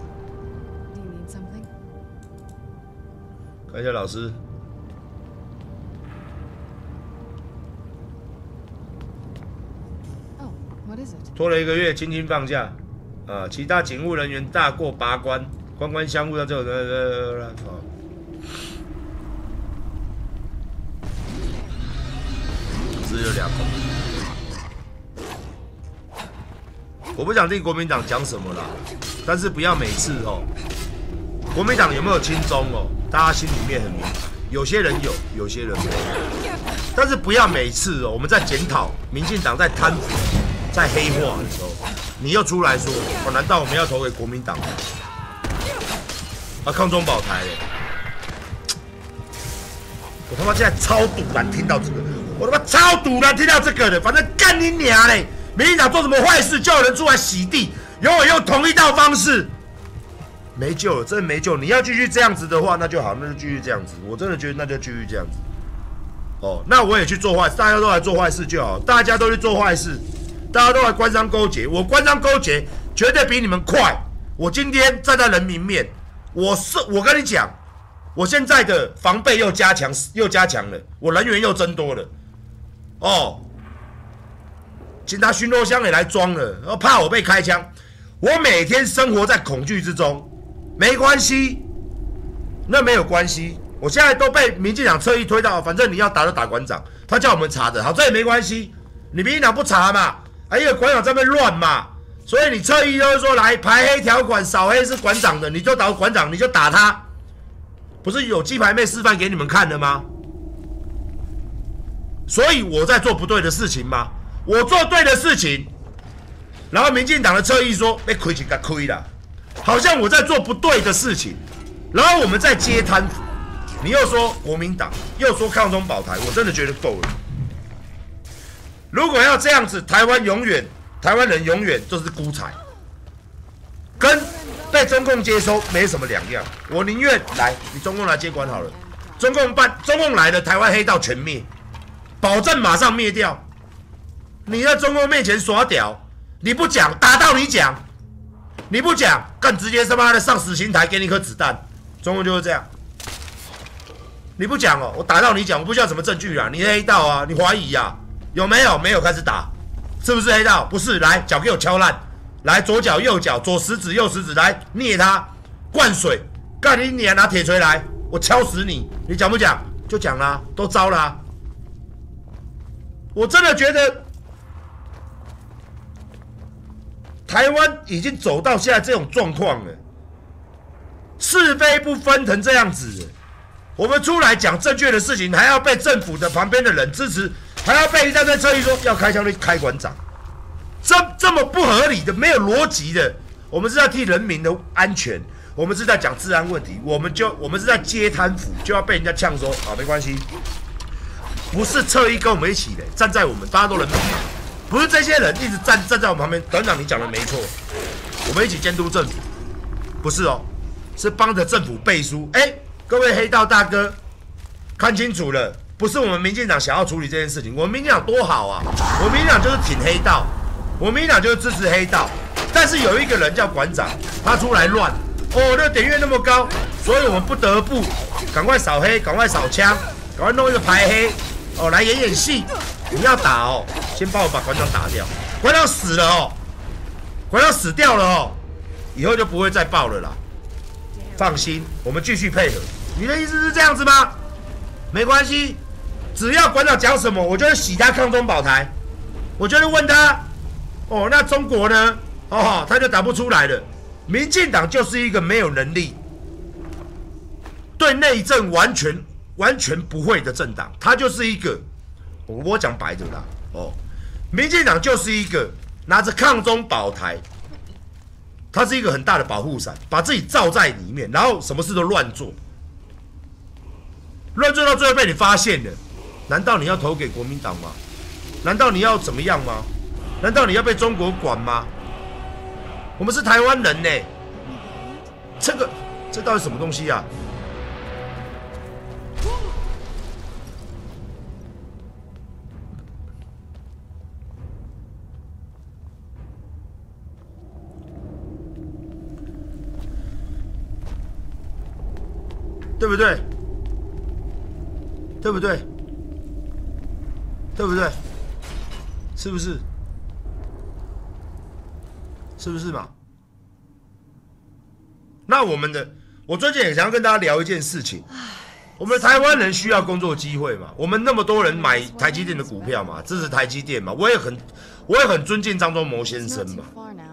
看一下老师。 拖了1个月，轻轻放假，其他警务人员大过拔关，官官相护到这种，只有2公。我不想替国民党讲什么啦，但是不要每次国民党有没有亲中大家心里面很明白，有些人有，有些人没有，但是不要每次我们在检讨民进党在贪腐。 在黑化的时候，你又出来说，难道我们要投给国民党吗？抗中保台嘞！我他妈现在超堵然听到这个，我他妈超堵然听到这个的，反正干你娘嘞！民进党做什么坏事，就有人出来洗地，永远用同一套方式。 没救了，真的没救。你要继续这样子的话，那就好，那就继续这样子。我真的觉得那就继续这样子。哦，那我也去做坏事，大家都来做坏事就好，大家都去做坏事，大家都来官商勾结。我官商勾结绝对比你们快。我今天站在人民面，我跟你讲，我现在的防备又加强了，我人员又增多了。哦，警察巡逻箱也来装了，然后怕我被开枪。我每天生活在恐惧之中，没关系，那没有关系。我现在都被民进党侧翼推到，反正你要打就打馆长，他叫我们查的，好，这也没关系。你民进党不查嘛，因为馆长在那边乱嘛，所以你侧翼就是说来排黑条款，扫黑是馆长的，你就打馆长，你就打他，不是有鸡排妹示范给你们看的吗？所以我在做不对的事情吗？我做对的事情，然后民进党的侧翼说被亏就该亏了，好像我在做不对的事情，然后我们在接贪腐。你又说国民党，又说抗中保台，我真的觉得够了。如果要这样子，台湾人永远就是孤财，跟被中共接收没什么两样。我宁愿来，你中共来接管好了，中共来了，台湾黑道全灭，保证马上灭掉。你在中共面前耍屌，你不讲，打到你讲，你不讲，更直接他妈的上死刑台，给你一颗子弹。中共就是这样。你不讲哦，我打到你讲，我不需要什么证据啦。你黑道啊，你怀疑啊，有没有？没有，开始打，是不是黑道？不是，来脚给我敲烂，来左脚右脚，左食指右食指，来捏他，灌水，干你娘，拿铁锤来，我敲死你！你讲不讲？就讲啦，都招啦。我真的觉得台湾已经走到现在这种状况了，是非不分成这样子了。我们出来讲正确的事情，还要被政府的旁边的人支持，还要被一大堆侧翼说要开枪就开馆长，这么不合理的、没有逻辑的。我们是在替人民的安全，我们是在讲治安问题，我们是在接贪腐，就要被人家呛说啊，没关系，不是侧翼跟我们一起的，站在我们大家都人民，不是这些人一直站在我们旁边。馆长，你讲的没错，我们一起监督政府，不是哦，是帮着政府背书。各位黑道大哥，看清楚了，不是我们民进党想要处理这件事情。我们民进党多好啊，我们民进党就是挺黑道，我们民进党就是支持黑道。但是有一个人叫馆长，他出来乱，那个点阅那么高，所以我们不得不赶快扫黑，赶快扫枪，赶快弄一个排黑，来演戏。你要打哦，先帮我把馆长打掉，馆长死了哦，馆长死掉了哦，以后就不会再爆了啦。放心，我们继续配合。你的意思是这样子吗？没关系，只要馆长讲什么，我就会洗他抗中保台。我就会问他，那中国呢？他就打不出来了。民进党就是一个没有能力、对内政完全不会的政党，他就是一个，我讲白的啦，民进党就是一个拿着抗中保台。它是一个很大的保护伞，把自己罩在里面，然后什么事都乱做，乱做到最后被你发现了。难道你要投给国民党吗？难道你要怎么样吗？难道你要被中国管吗？我们是台湾人呢，这到底什么东西啊？对不对？对不对？对不对？是不是？是不是嘛？那我最近也想要跟大家聊一件事情，我们台湾人需要工作机会嘛？我们那么多人买台积电的股票嘛，支持台积电嘛，我也很尊敬张忠谋先生嘛。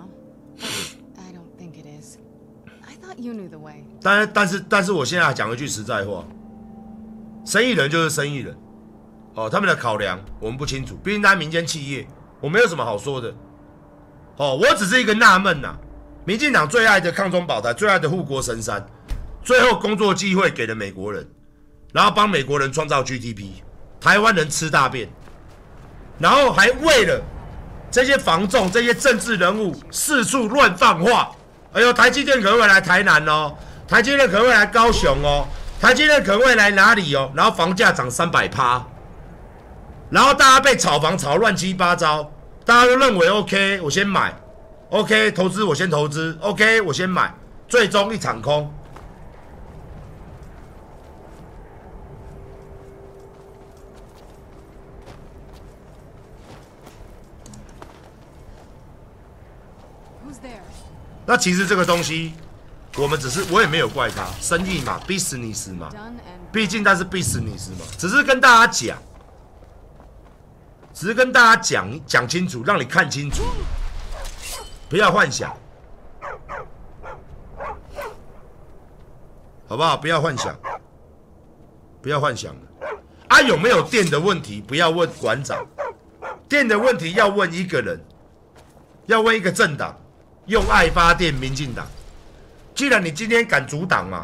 但是我现在讲一句实在话，生意人就是生意人，他们的考量我们不清楚，毕竟他民间企业，我没有什么好说的，我只是一个纳闷呐。民进党最爱的抗中保台，最爱的护国神山，最后工作机会给了美国人，然后帮美国人创造 GDP， 台湾人吃大便，然后还为了这些房仲、这些政治人物四处乱放话。 哎呦，台积电可能会来台南哦，台积电可能会来高雄哦，台积电可能会来哪里哦？然后房价涨300%，然后大家被炒房炒乱七八糟，大家都认为 OK， 我先买 ，OK， 投资我先投资 ，OK， 我先买，最终一场空。那其实这个东西，我也没有怪他，生意嘛 ，business 嘛，毕竟它是 business 嘛，只是跟大家讲清楚，让你看清楚，不要幻想，好不好？不要幻想，不要幻想啊！有没有电的问题，不要问馆长，电的问题要问一个人，要问一个政党。用爱发电，民进党。既然你今天敢阻挡嘛，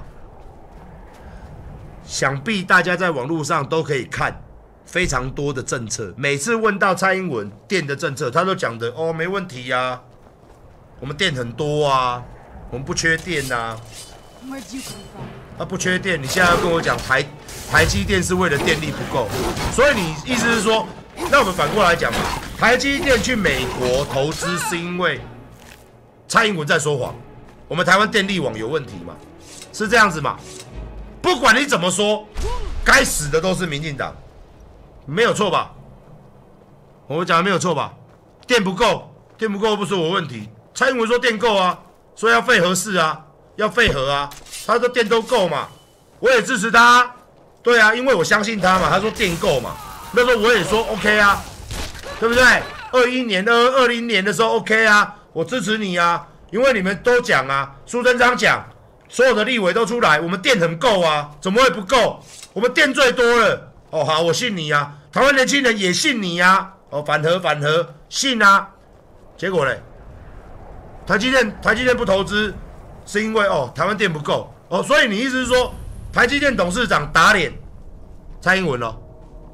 想必大家在网络上都可以看非常多的政策。每次问到蔡英文电的政策，他都讲的哦，没问题啊，我们电很多啊，我们不缺电啊。不缺电，你现在要跟我讲台积电是为了电力不够，所以你意思是说，那我们反过来讲嘛，台积电去美国投资是因为蔡英文在说谎，我们台湾电力网有问题嘛？是这样子嘛？不管你怎么说，该死的都是民进党，没有错吧？我讲的没有错吧？电不够不是我问题。蔡英文说电够啊，说要废核四啊，要废核啊，他说电都够嘛，我也支持他。对啊，因为我相信他嘛，他说电够嘛，那时候我也说 OK 啊，对不对？21年、20年的时候 OK 啊。我支持你啊，因为你们都讲啊，苏贞昌讲，所有的立委都出来，我们电很够啊，怎么会不够？我们电最多了。哦，好，我信你啊，台湾年轻人也信你啊。哦，反核，信啊。结果嘞，台积电不投资，是因为哦台湾电不够哦，所以你意思是说，台积电董事长打脸蔡英文哦？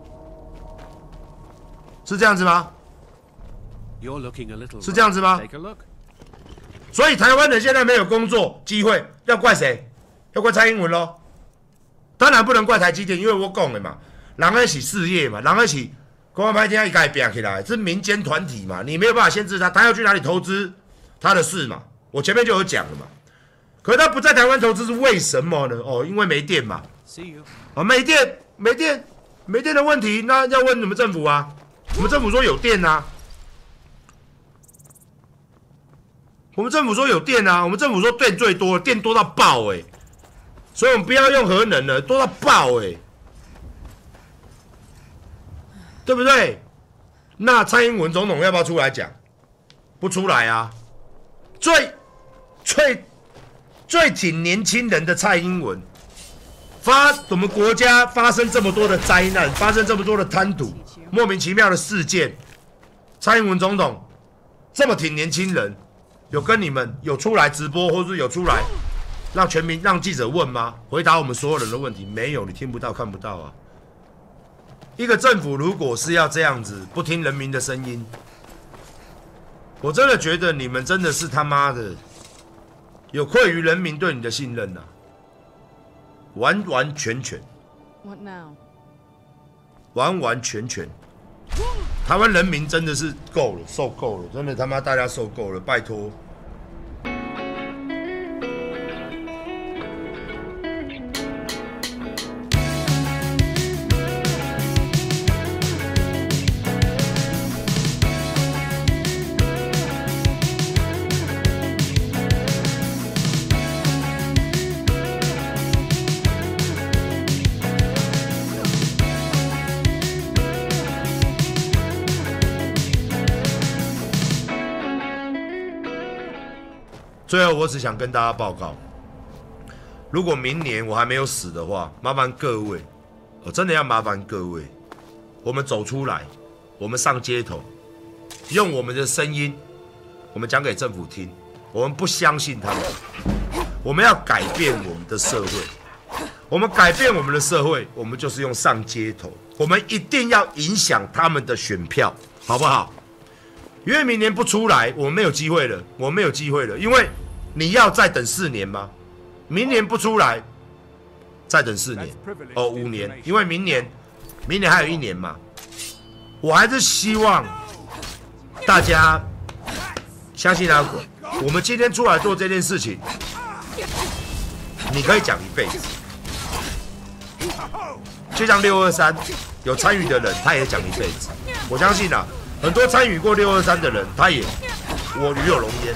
是这样子吗？是这样子吗？所以台湾人现在没有工作机会，要怪谁？要怪蔡英文咯。当然不能怪台积电，因为我讲的嘛，人一起事业嘛，人一起公安拍天一改变起来，是民间团体嘛，你没有办法限制他，他要去哪里投资，他的事嘛。我前面就有讲了嘛。可是他不在台湾投资是为什么呢？哦，因为没电嘛。哦，没电的问题，那要问你们政府啊。我们政府说有电啊。我们政府说有电啊，我们政府说电最多，电多到爆欸，所以我们不要用核能了，多到爆欸，对不对？那蔡英文总统要不要出来讲？不出来啊！最挺年轻人的蔡英文，我们国家发生这么多的灾难，发生这么多的贪渎，莫名其妙的事件，蔡英文总统这么挺年轻人。有跟你们有出来直播，或是有出来让全民、让记者问吗？回答我们所有人的问题，没有，你听不到、看不到啊！一个政府如果是要这样子，不听人民的声音，我真的觉得你们真的是他妈的有愧于人民对你的信任啊！完完全全， What now? 完完全全。台湾人民真的是够了，受够了，真的他妈大家受够了，拜托。最后，我只想跟大家报告，如果明年我还没有死的话，麻烦各位，我真的要麻烦各位，我们走出来，我们上街头，用我们的声音，我们讲给政府听，我们不相信他们，我们要改变我们的社会，我们改变我们的社会，我们就是用上街头，我们一定要影响他们的选票，好不好？因为明年不出来，我们没有机会了，我们没有机会了，因为你要再等4年吗？明年不出来，再等4年，哦，5年，因为明年还有1年嘛。我还是希望大家相信阿鬼，我们今天出来做这件事情，你可以讲一辈子。就像623有参与的人，他也讲一辈子。我相信啊，很多参与过623的人，他也我与有荣焉。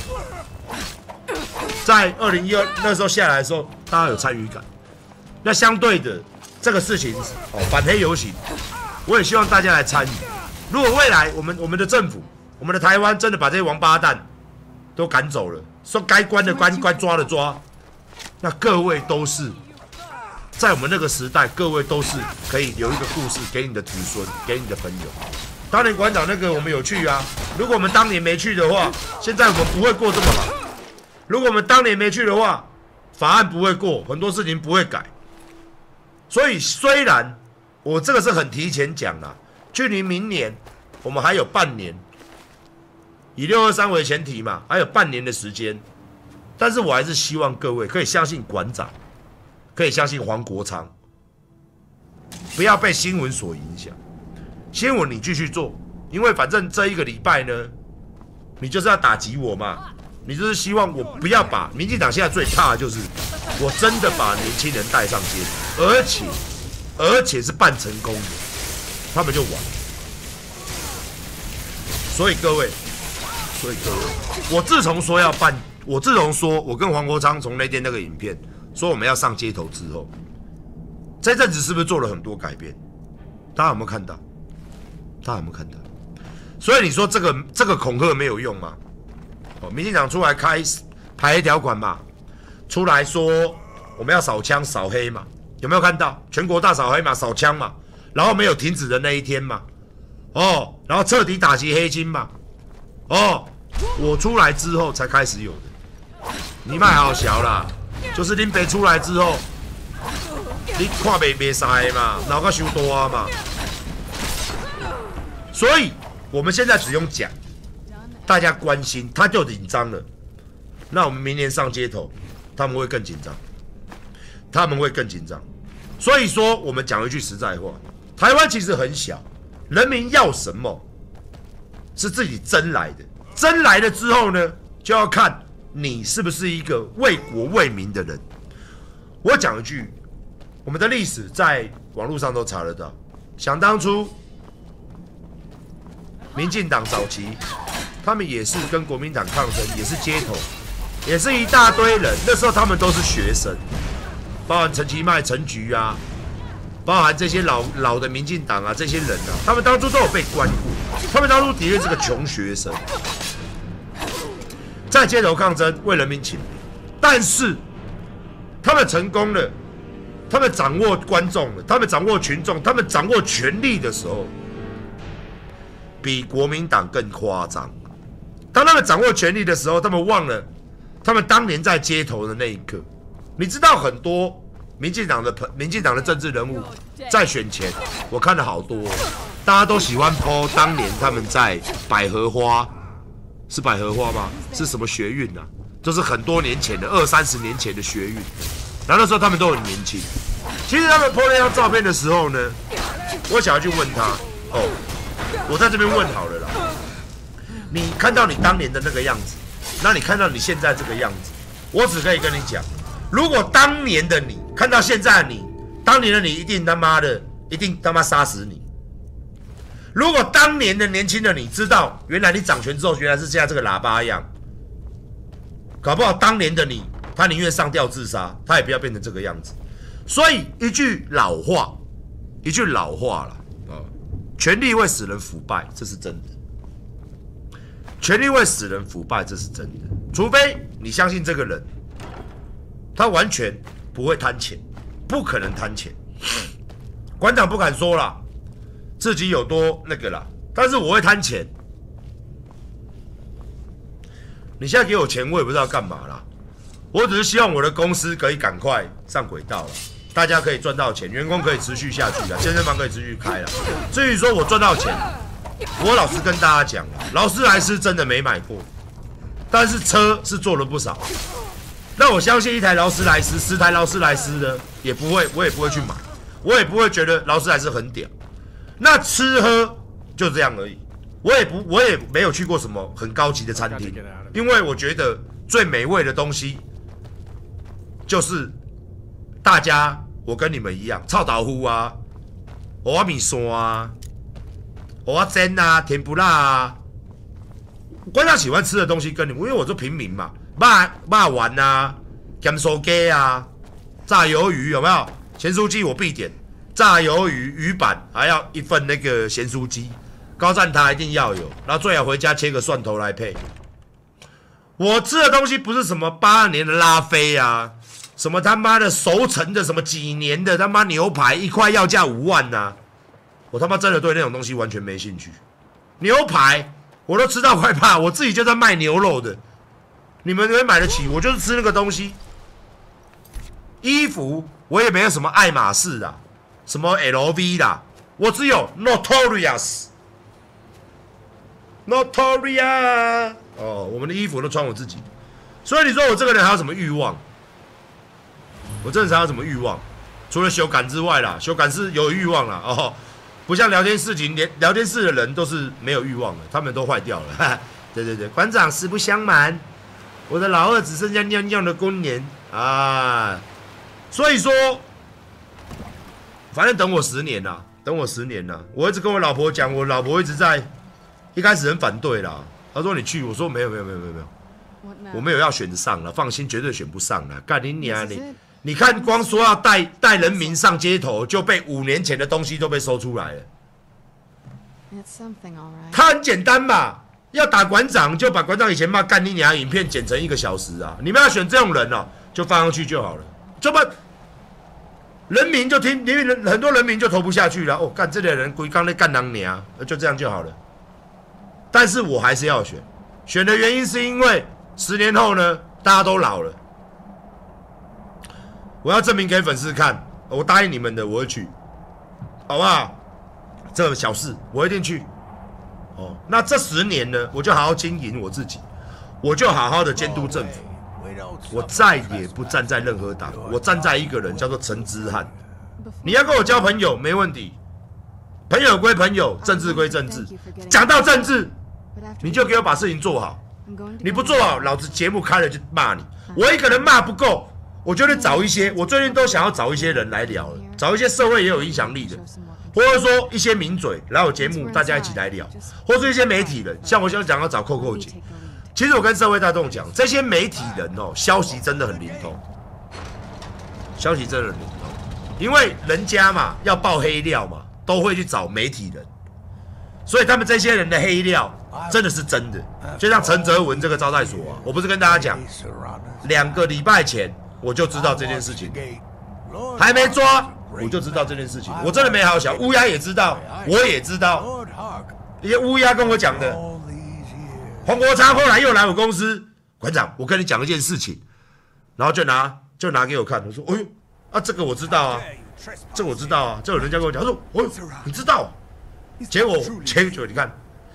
在2012那时候下来的时候，大家有参与感。那相对的，这个事情反黑游行，我也希望大家来参与。如果未来我们的政府，我们的台湾真的把这些王八蛋都赶走了，说该关的关，抓的抓，那各位都是在我们那个时代，各位都是可以有一个故事给你的子孙，给你的朋友。当年馆长那个我们有去啊，如果我们当年没去的话，现在我们不会过这么好。如果我们当年没去的话，法案不会过，很多事情不会改。所以虽然我这个是很提前讲啦，距离明年我们还有半年，以623为前提嘛，还有半年的时间。但是我还是希望各位可以相信馆长，可以相信黄国昌，不要被新闻所影响。新闻你继续做，因为反正这1个礼拜呢，你就是要打击我嘛。你就是希望我不要把民进党现在最怕的就是我真的把年轻人带上街头，而且是办成功的，他们就完。所以各位，我自从说要办，我跟黄国昌从那天那个影片说我们要上街头之后，这阵子是不是做了很多改变？大家有没有看到？所以你说这个恐吓没有用吗？民进党出来排黑条款嘛，出来说我们要扫枪扫黑嘛，有没有看到？全国大扫黑嘛，扫枪嘛，然后没有停止的那一天嘛，然后彻底打击黑金嘛，我出来之后才开始有的。你卖好小啦，就是林北出来之后，你看没啥嘛，脑壳修多啊嘛，所以我们现在只用讲。大家关心，他就紧张了。那我们明年上街头，他们会更紧张。所以说，我们讲一句实在话，台湾其实很小，人民要什么是自己争来的。争来了之后呢，就要看你是不是一个为国为民的人。我讲一句，我们的历史在网络上都查得到。想当初，民进党早期。他们也是跟国民党抗争，也是街头，也是一大堆人。那时候他们都是学生，包含陈其迈、陈菊啊，包含这些老的民进党啊，这些人啊，他们当初都有被关过。他们当初的确是个穷学生，在街头抗争，为人民请命。但是他们成功了，他们掌握观众了，他们掌握群众，他们掌握权力的时候，比国民党更夸张。当他们掌握权力的时候，他们忘了他们当年在街头的那一刻。你知道很多民进党的政治人物在选前，我看了好多，大家都喜欢 po 当年他们在百合花，是百合花吗？是什么学运啊？就是很多年前的20-30年前的学运。然后那时候他们都很年轻。其实他们 po 那张照片的时候呢，我想要去问他，我在这边问好了啦。你看到你当年的那个样子，那你看到你现在这个样子，我只可以跟你讲，如果当年的你看到现在的你，当年的你一定他妈杀死你。如果当年的年轻的你知道，原来你掌权之后，原来是现在这个喇叭样，搞不好当年的你，他宁愿上吊自杀，他也不要变成这个样子。所以一句老话啦，权力会使人腐败，这是真的。权力会使人腐败，这是真的。除非你相信这个人，他完全不会贪钱，不可能贪钱。馆长不敢说啦，自己有多那个啦，但是我会贪钱。你现在给我钱，我也不知道干嘛啦。我只是希望我的公司可以赶快上轨道了，大家可以赚到钱，员工可以持续下去了，健身房可以持续开了。至于说我赚到钱，我老实跟大家讲，劳斯莱斯真的没买过， 但是车是做了不少。那我相信一台劳斯莱斯，10台劳斯莱斯的也不会，我也不会去买，我也不会觉得劳斯莱斯很屌。那吃喝就这样而已。我也没有去过什么很高级的餐厅，因为我觉得最美味的东西就是大家我跟你们一样，臭豆腐啊，蚵仔米线啊，蚵仔煎啊，甜不辣啊。观众喜欢吃的东西跟你们，因为我是平民嘛，肉丸啊，咸酥鸡啊，炸鱿鱼有没有？咸酥鸡我必点，炸鱿鱼鱼板还要一份那个咸酥鸡。高赞它一定要有，然后最好回家切个蒜头来配。我吃的东西不是什么82年的拉菲啊，什么他妈的熟成的什么几年的他妈牛排，一块要价5万啊！我他妈真的对那种东西完全没兴趣。牛排我都吃到快怕，我自己就在卖牛肉的，你们能买得起？我就是吃那个东西。衣服我也没有什么爱马仕啦，什么 LV 啦，我只有 Notorious。哦，我们的衣服都穿我自己，所以你说我这个人还有什么欲望？我真的还有什么欲望？除了修改之外啦，修改是有欲望啦哦，不像聊天室连聊天室的人都是没有欲望的，他们都坏掉了。哈哈对对对，馆长实不相瞒，我的老二只剩下尿尿的公年啊，所以说，反正等我10年啦，等我10年啦，我一直跟我老婆讲，我老婆一直在。一开始很反对啦，他说你去，我说没有，我没有要选上了，放心，绝对选不上了。干你娘你看光说要带人民上街头，就被5年前的东西都被搜出来了。他很简单嘛，要打馆长就把馆长以前骂干你娘影片剪成1个小时啊！你们要选这种人哦，就放上去就好了，这么人民就听，很多人民就投不下去了。哦，干这类人龟刚在干人娘，就这样就好了。但是我还是要选的原因是因为10年后呢，大家都老了，我要证明给粉丝看，我答应你们的，我会去，好不好？这个小事我一定去。哦，那这10年呢，我就好好经营我自己，我就好好的监督政府，我再也不站在任何党，我站在一个人叫做陈之汉。你要跟我交朋友没问题，朋友归朋友，政治归政治，讲到政治。你就给我把事情做好，你不做好，老子节目开了就骂你。我一个人骂不够，我就得找一些，我最近都想要找一些人来聊了，找一些社会也有影响力的，或者说一些名嘴来我节目，大家一起来聊，或者一些媒体人，像我想讲要找扣姐。其实我跟社会大众讲，这些媒体人哦，消息真的很灵通，消息真的很灵通，因为人家嘛要爆黑料嘛，都会去找媒体人。所以他们这些人的黑料真的是真的，就像陈泽文这个招待所啊，我不是跟大家讲，2个礼拜前我就知道这件事情，还没抓我就知道这件事情，我真的没好小，乌鸦也知道，我也知道，一些乌鸦跟我讲的。黄国昌后来又来我公司，馆长，我跟你讲一件事情，然后就拿给我看，我说，哎呦，啊这个我知道啊，这个我知道啊，这有人家跟我讲，他说，哦，你知道。结果你看，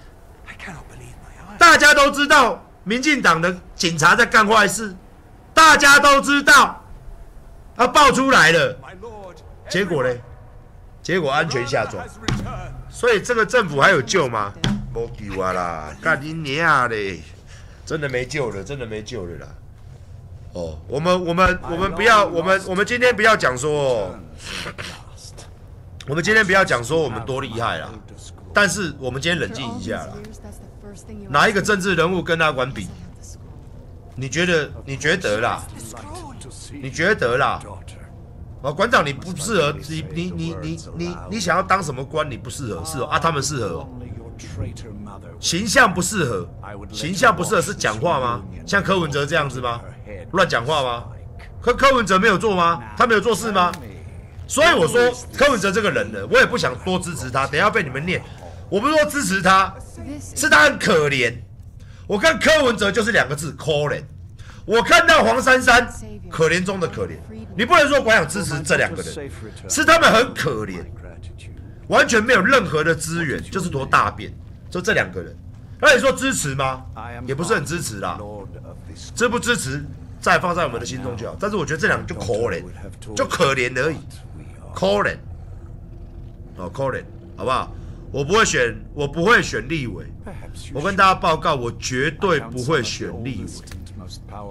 大家都知道民进党的警察在干坏事，大家都知道，爆出来了，结果呢？结果安全下装，所以这个政府还有救吗？没救啊啦，干你娘嘞！真的没救了，真的没救了啦。哦，我们不要，我们今天不要讲说。我们今天不要讲说我们多厉害啦，但是我们今天冷静一下啦。哪一个政治人物跟他管比？你觉得啦？你觉得啦？哦，馆长你不适合，你想要当什么官？你不适合，是哦啊，他们适合哦。形象不适合，形象不适合是讲话吗？像柯文哲这样子吗？乱讲话吗？柯文哲没有做吗？他没有做事吗？所以我说柯文哲这个人呢，我也不想多支持他，等一下被你们念。我不是说支持他，是他很可怜。我看柯文哲就是2个字，可怜。我看到黄珊珊，可怜中的可怜。你不能说我想支持这2个人，是他们很可怜，完全没有任何的资源，就是坨大便。就这2个人， 那你说支持吗？也不是很支持啦。支不支持，再放在我们的心中就好。但是我觉得这两个就可怜，就可怜而已，可怜。哦，可怜，好不好？我不会选立委。我跟大家报告，我绝对不会选立委。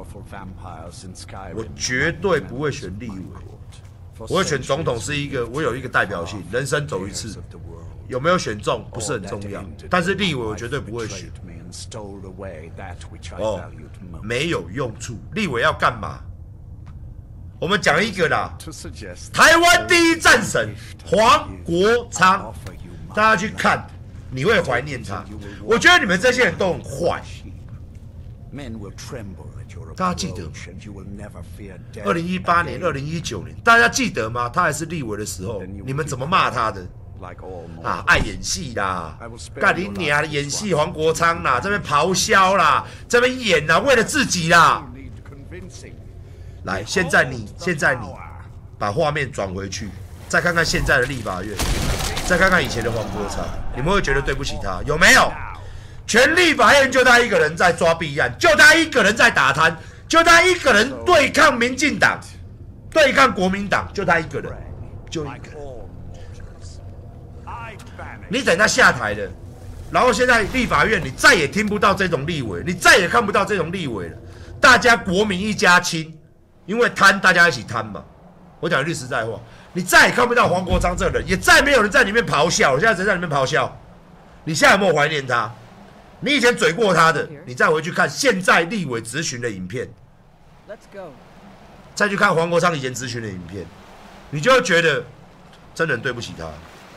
我绝对不会选立委。我会选总统是我有一个代表性，人生走一次，有没有选中不是很重要。但是立委我绝对不会选。哦，没有用处。立委要干嘛？我们讲一个啦，台湾第一战神黄国昌，大家去看，你会怀念他。我觉得你们这些人都很坏。大家记得吗？2018年、2019年，大家记得吗？他还是立委的时候，你们怎么骂他的？啊，爱演戏啦，干你娘！演戏黄国昌啦，这边咆哮啦，这边演啦，为了自己啦。来，现在你把画面转回去，再看看现在的立法院，再看看以前的黄国昌，你们会觉得对不起他，有没有？全立法院就他一个人在抓弊案，就他一个人在打贪，就他一个人对抗民进党，对抗国民党，就他一个人，就一个人。你等他下台了，然后现在立法院你再也听不到这种立委，你再也看不到这种立委了。大家国民一家亲，因为贪，大家一起贪嘛。我讲句实在话，你再也看不到黄国昌这个人，也再没有人在里面咆哮。现在谁在里面咆哮？你现在有没有怀念他？你以前嘴过他的，你再回去看现在立委质询的影片，再去看黄国昌以前质询的影片，你就会觉得真的很对不起他。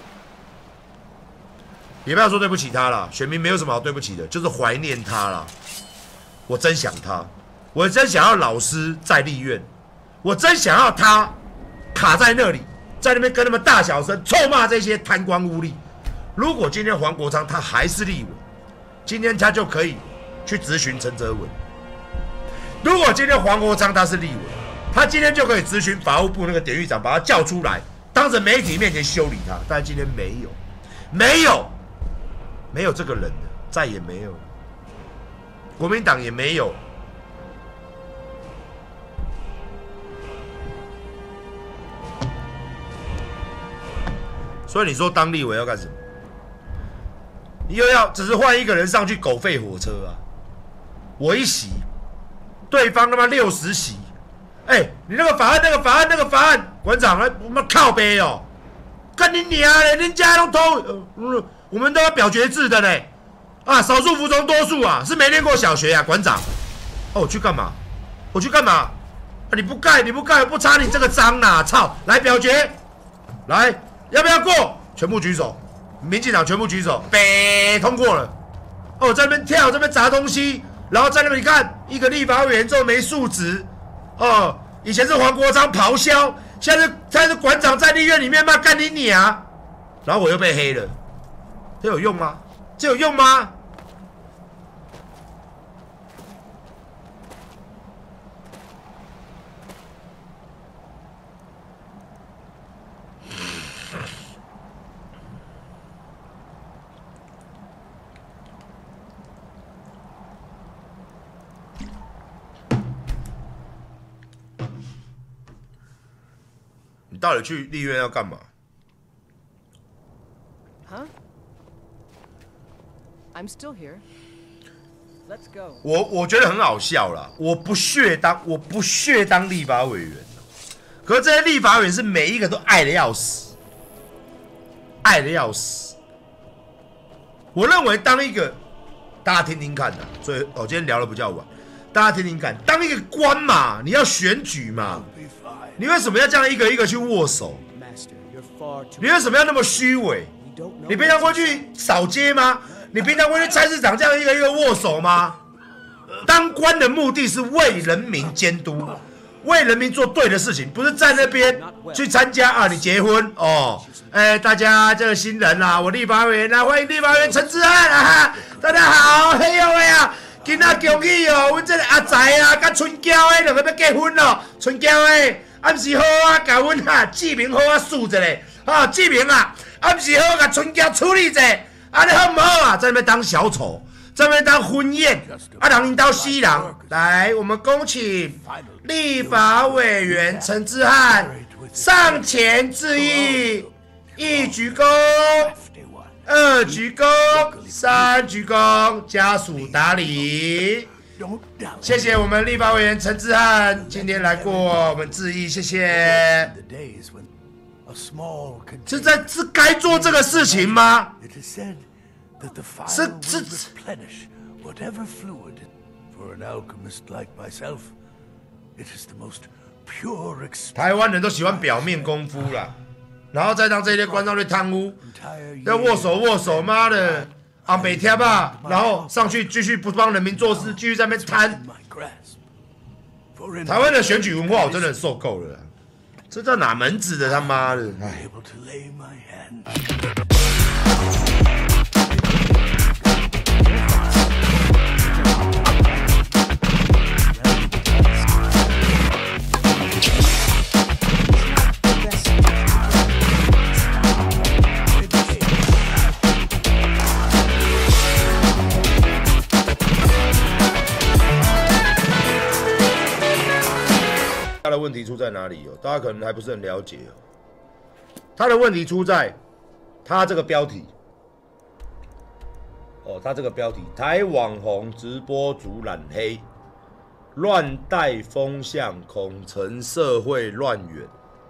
也不要说对不起他啦，选民没有什么好对不起的，就是怀念他啦。我真想他，我真想要老师在立院，我真想要他卡在那里，在那边跟他们大小声臭骂这些贪官污吏。如果今天黄国昌他还是立委，今天他就可以去质询陈泽文。如果今天黄国昌他是立委，他今天就可以质询法务部那个典狱长，把他叫出来，当着媒体面前修理他。但今天没有这个人了，再也没有，国民党也没有。所以你说当立委要干什么？你又要只是换一个人上去狗吠火车啊！我一席，对方他妈60席，你那个法案，馆长我们靠背哦，干你娘嘞！人家都偷，我们都要表决制的嘞，啊，少数服从多数啊，是没念过小学啊，馆长。我去干嘛？你不盖，我不插你这个章啦！操，来表决，来，要不要过？全部举手。民进党全部举手，通过了。在那边跳，这边砸东西，然后在那边你看一个立法委员这么没素质。以前是黄国昌咆哮，现在是馆长在立院里面骂干你娘，然后我又被黑了，这有用吗？你到底去立院要干嘛？ Huh? I'm still here. Let's go. 我觉得很好笑啦，我不屑当立法委员，可是这些立法委员是每一个都爱的要死，我认为当一个，大家听听看的，所以我今天聊的比较晚，大家听听看，当一个官嘛，你要选举嘛。 你为什么要这样一个一个去握手？你为什么要那么虚伪？你平常会去扫街吗？你平常会去菜市场这样一个一个握手吗？当官的目的是为人民监督，为人民做对的事情，不是在那边去参加啊！你结婚哦，大家这个新人啊，我立法委员啊，欢迎立法委员陈志汉啊！大家好，嘿呦喂啊！今仔恭喜哦，阮这个阿财啊，甲春娇诶两个要结婚咯，春娇诶。 暗时好啊，甲阮志明好啊，数一下，志明啊，暗时好甲春娇处理一下，安尼好唔好啊？在那边当小丑， 这边当婚宴，人当西人。来，我们恭请立法委员陈之汉上前致意，1鞠躬，2鞠躬，3鞠躬，家属打理。谢谢我们立法委员陈之汉今天来过我们致意，谢谢。是该做这个事情吗？是。 Whatever fluid, for an alchemist like myself, it is the most pure experience. 台湾人都喜欢表面功夫啦，然后再让这些官上去贪污，要握手，妈的，昂北贴吧，然后上去继续不帮人民做事，继续在那边贪。台湾的选举文化我真的受够了啦，这叫哪门子的他妈的！哎。他的问题出在哪里哦？大家可能还不是很了解哦。他的问题出在他这个标题哦，他这个标题台网红直播主染黑，乱带风向，恐成社会乱源。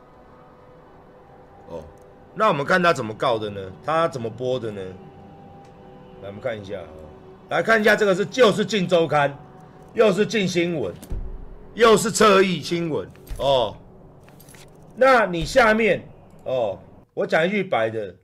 哦，那我们看他怎么告的呢？他怎么播的呢？来，我们看一下哦，来看一下这个就是《镜周刊》，又是《镜新闻》。又是侧翼新闻哦，那你下面哦，我讲一句白的，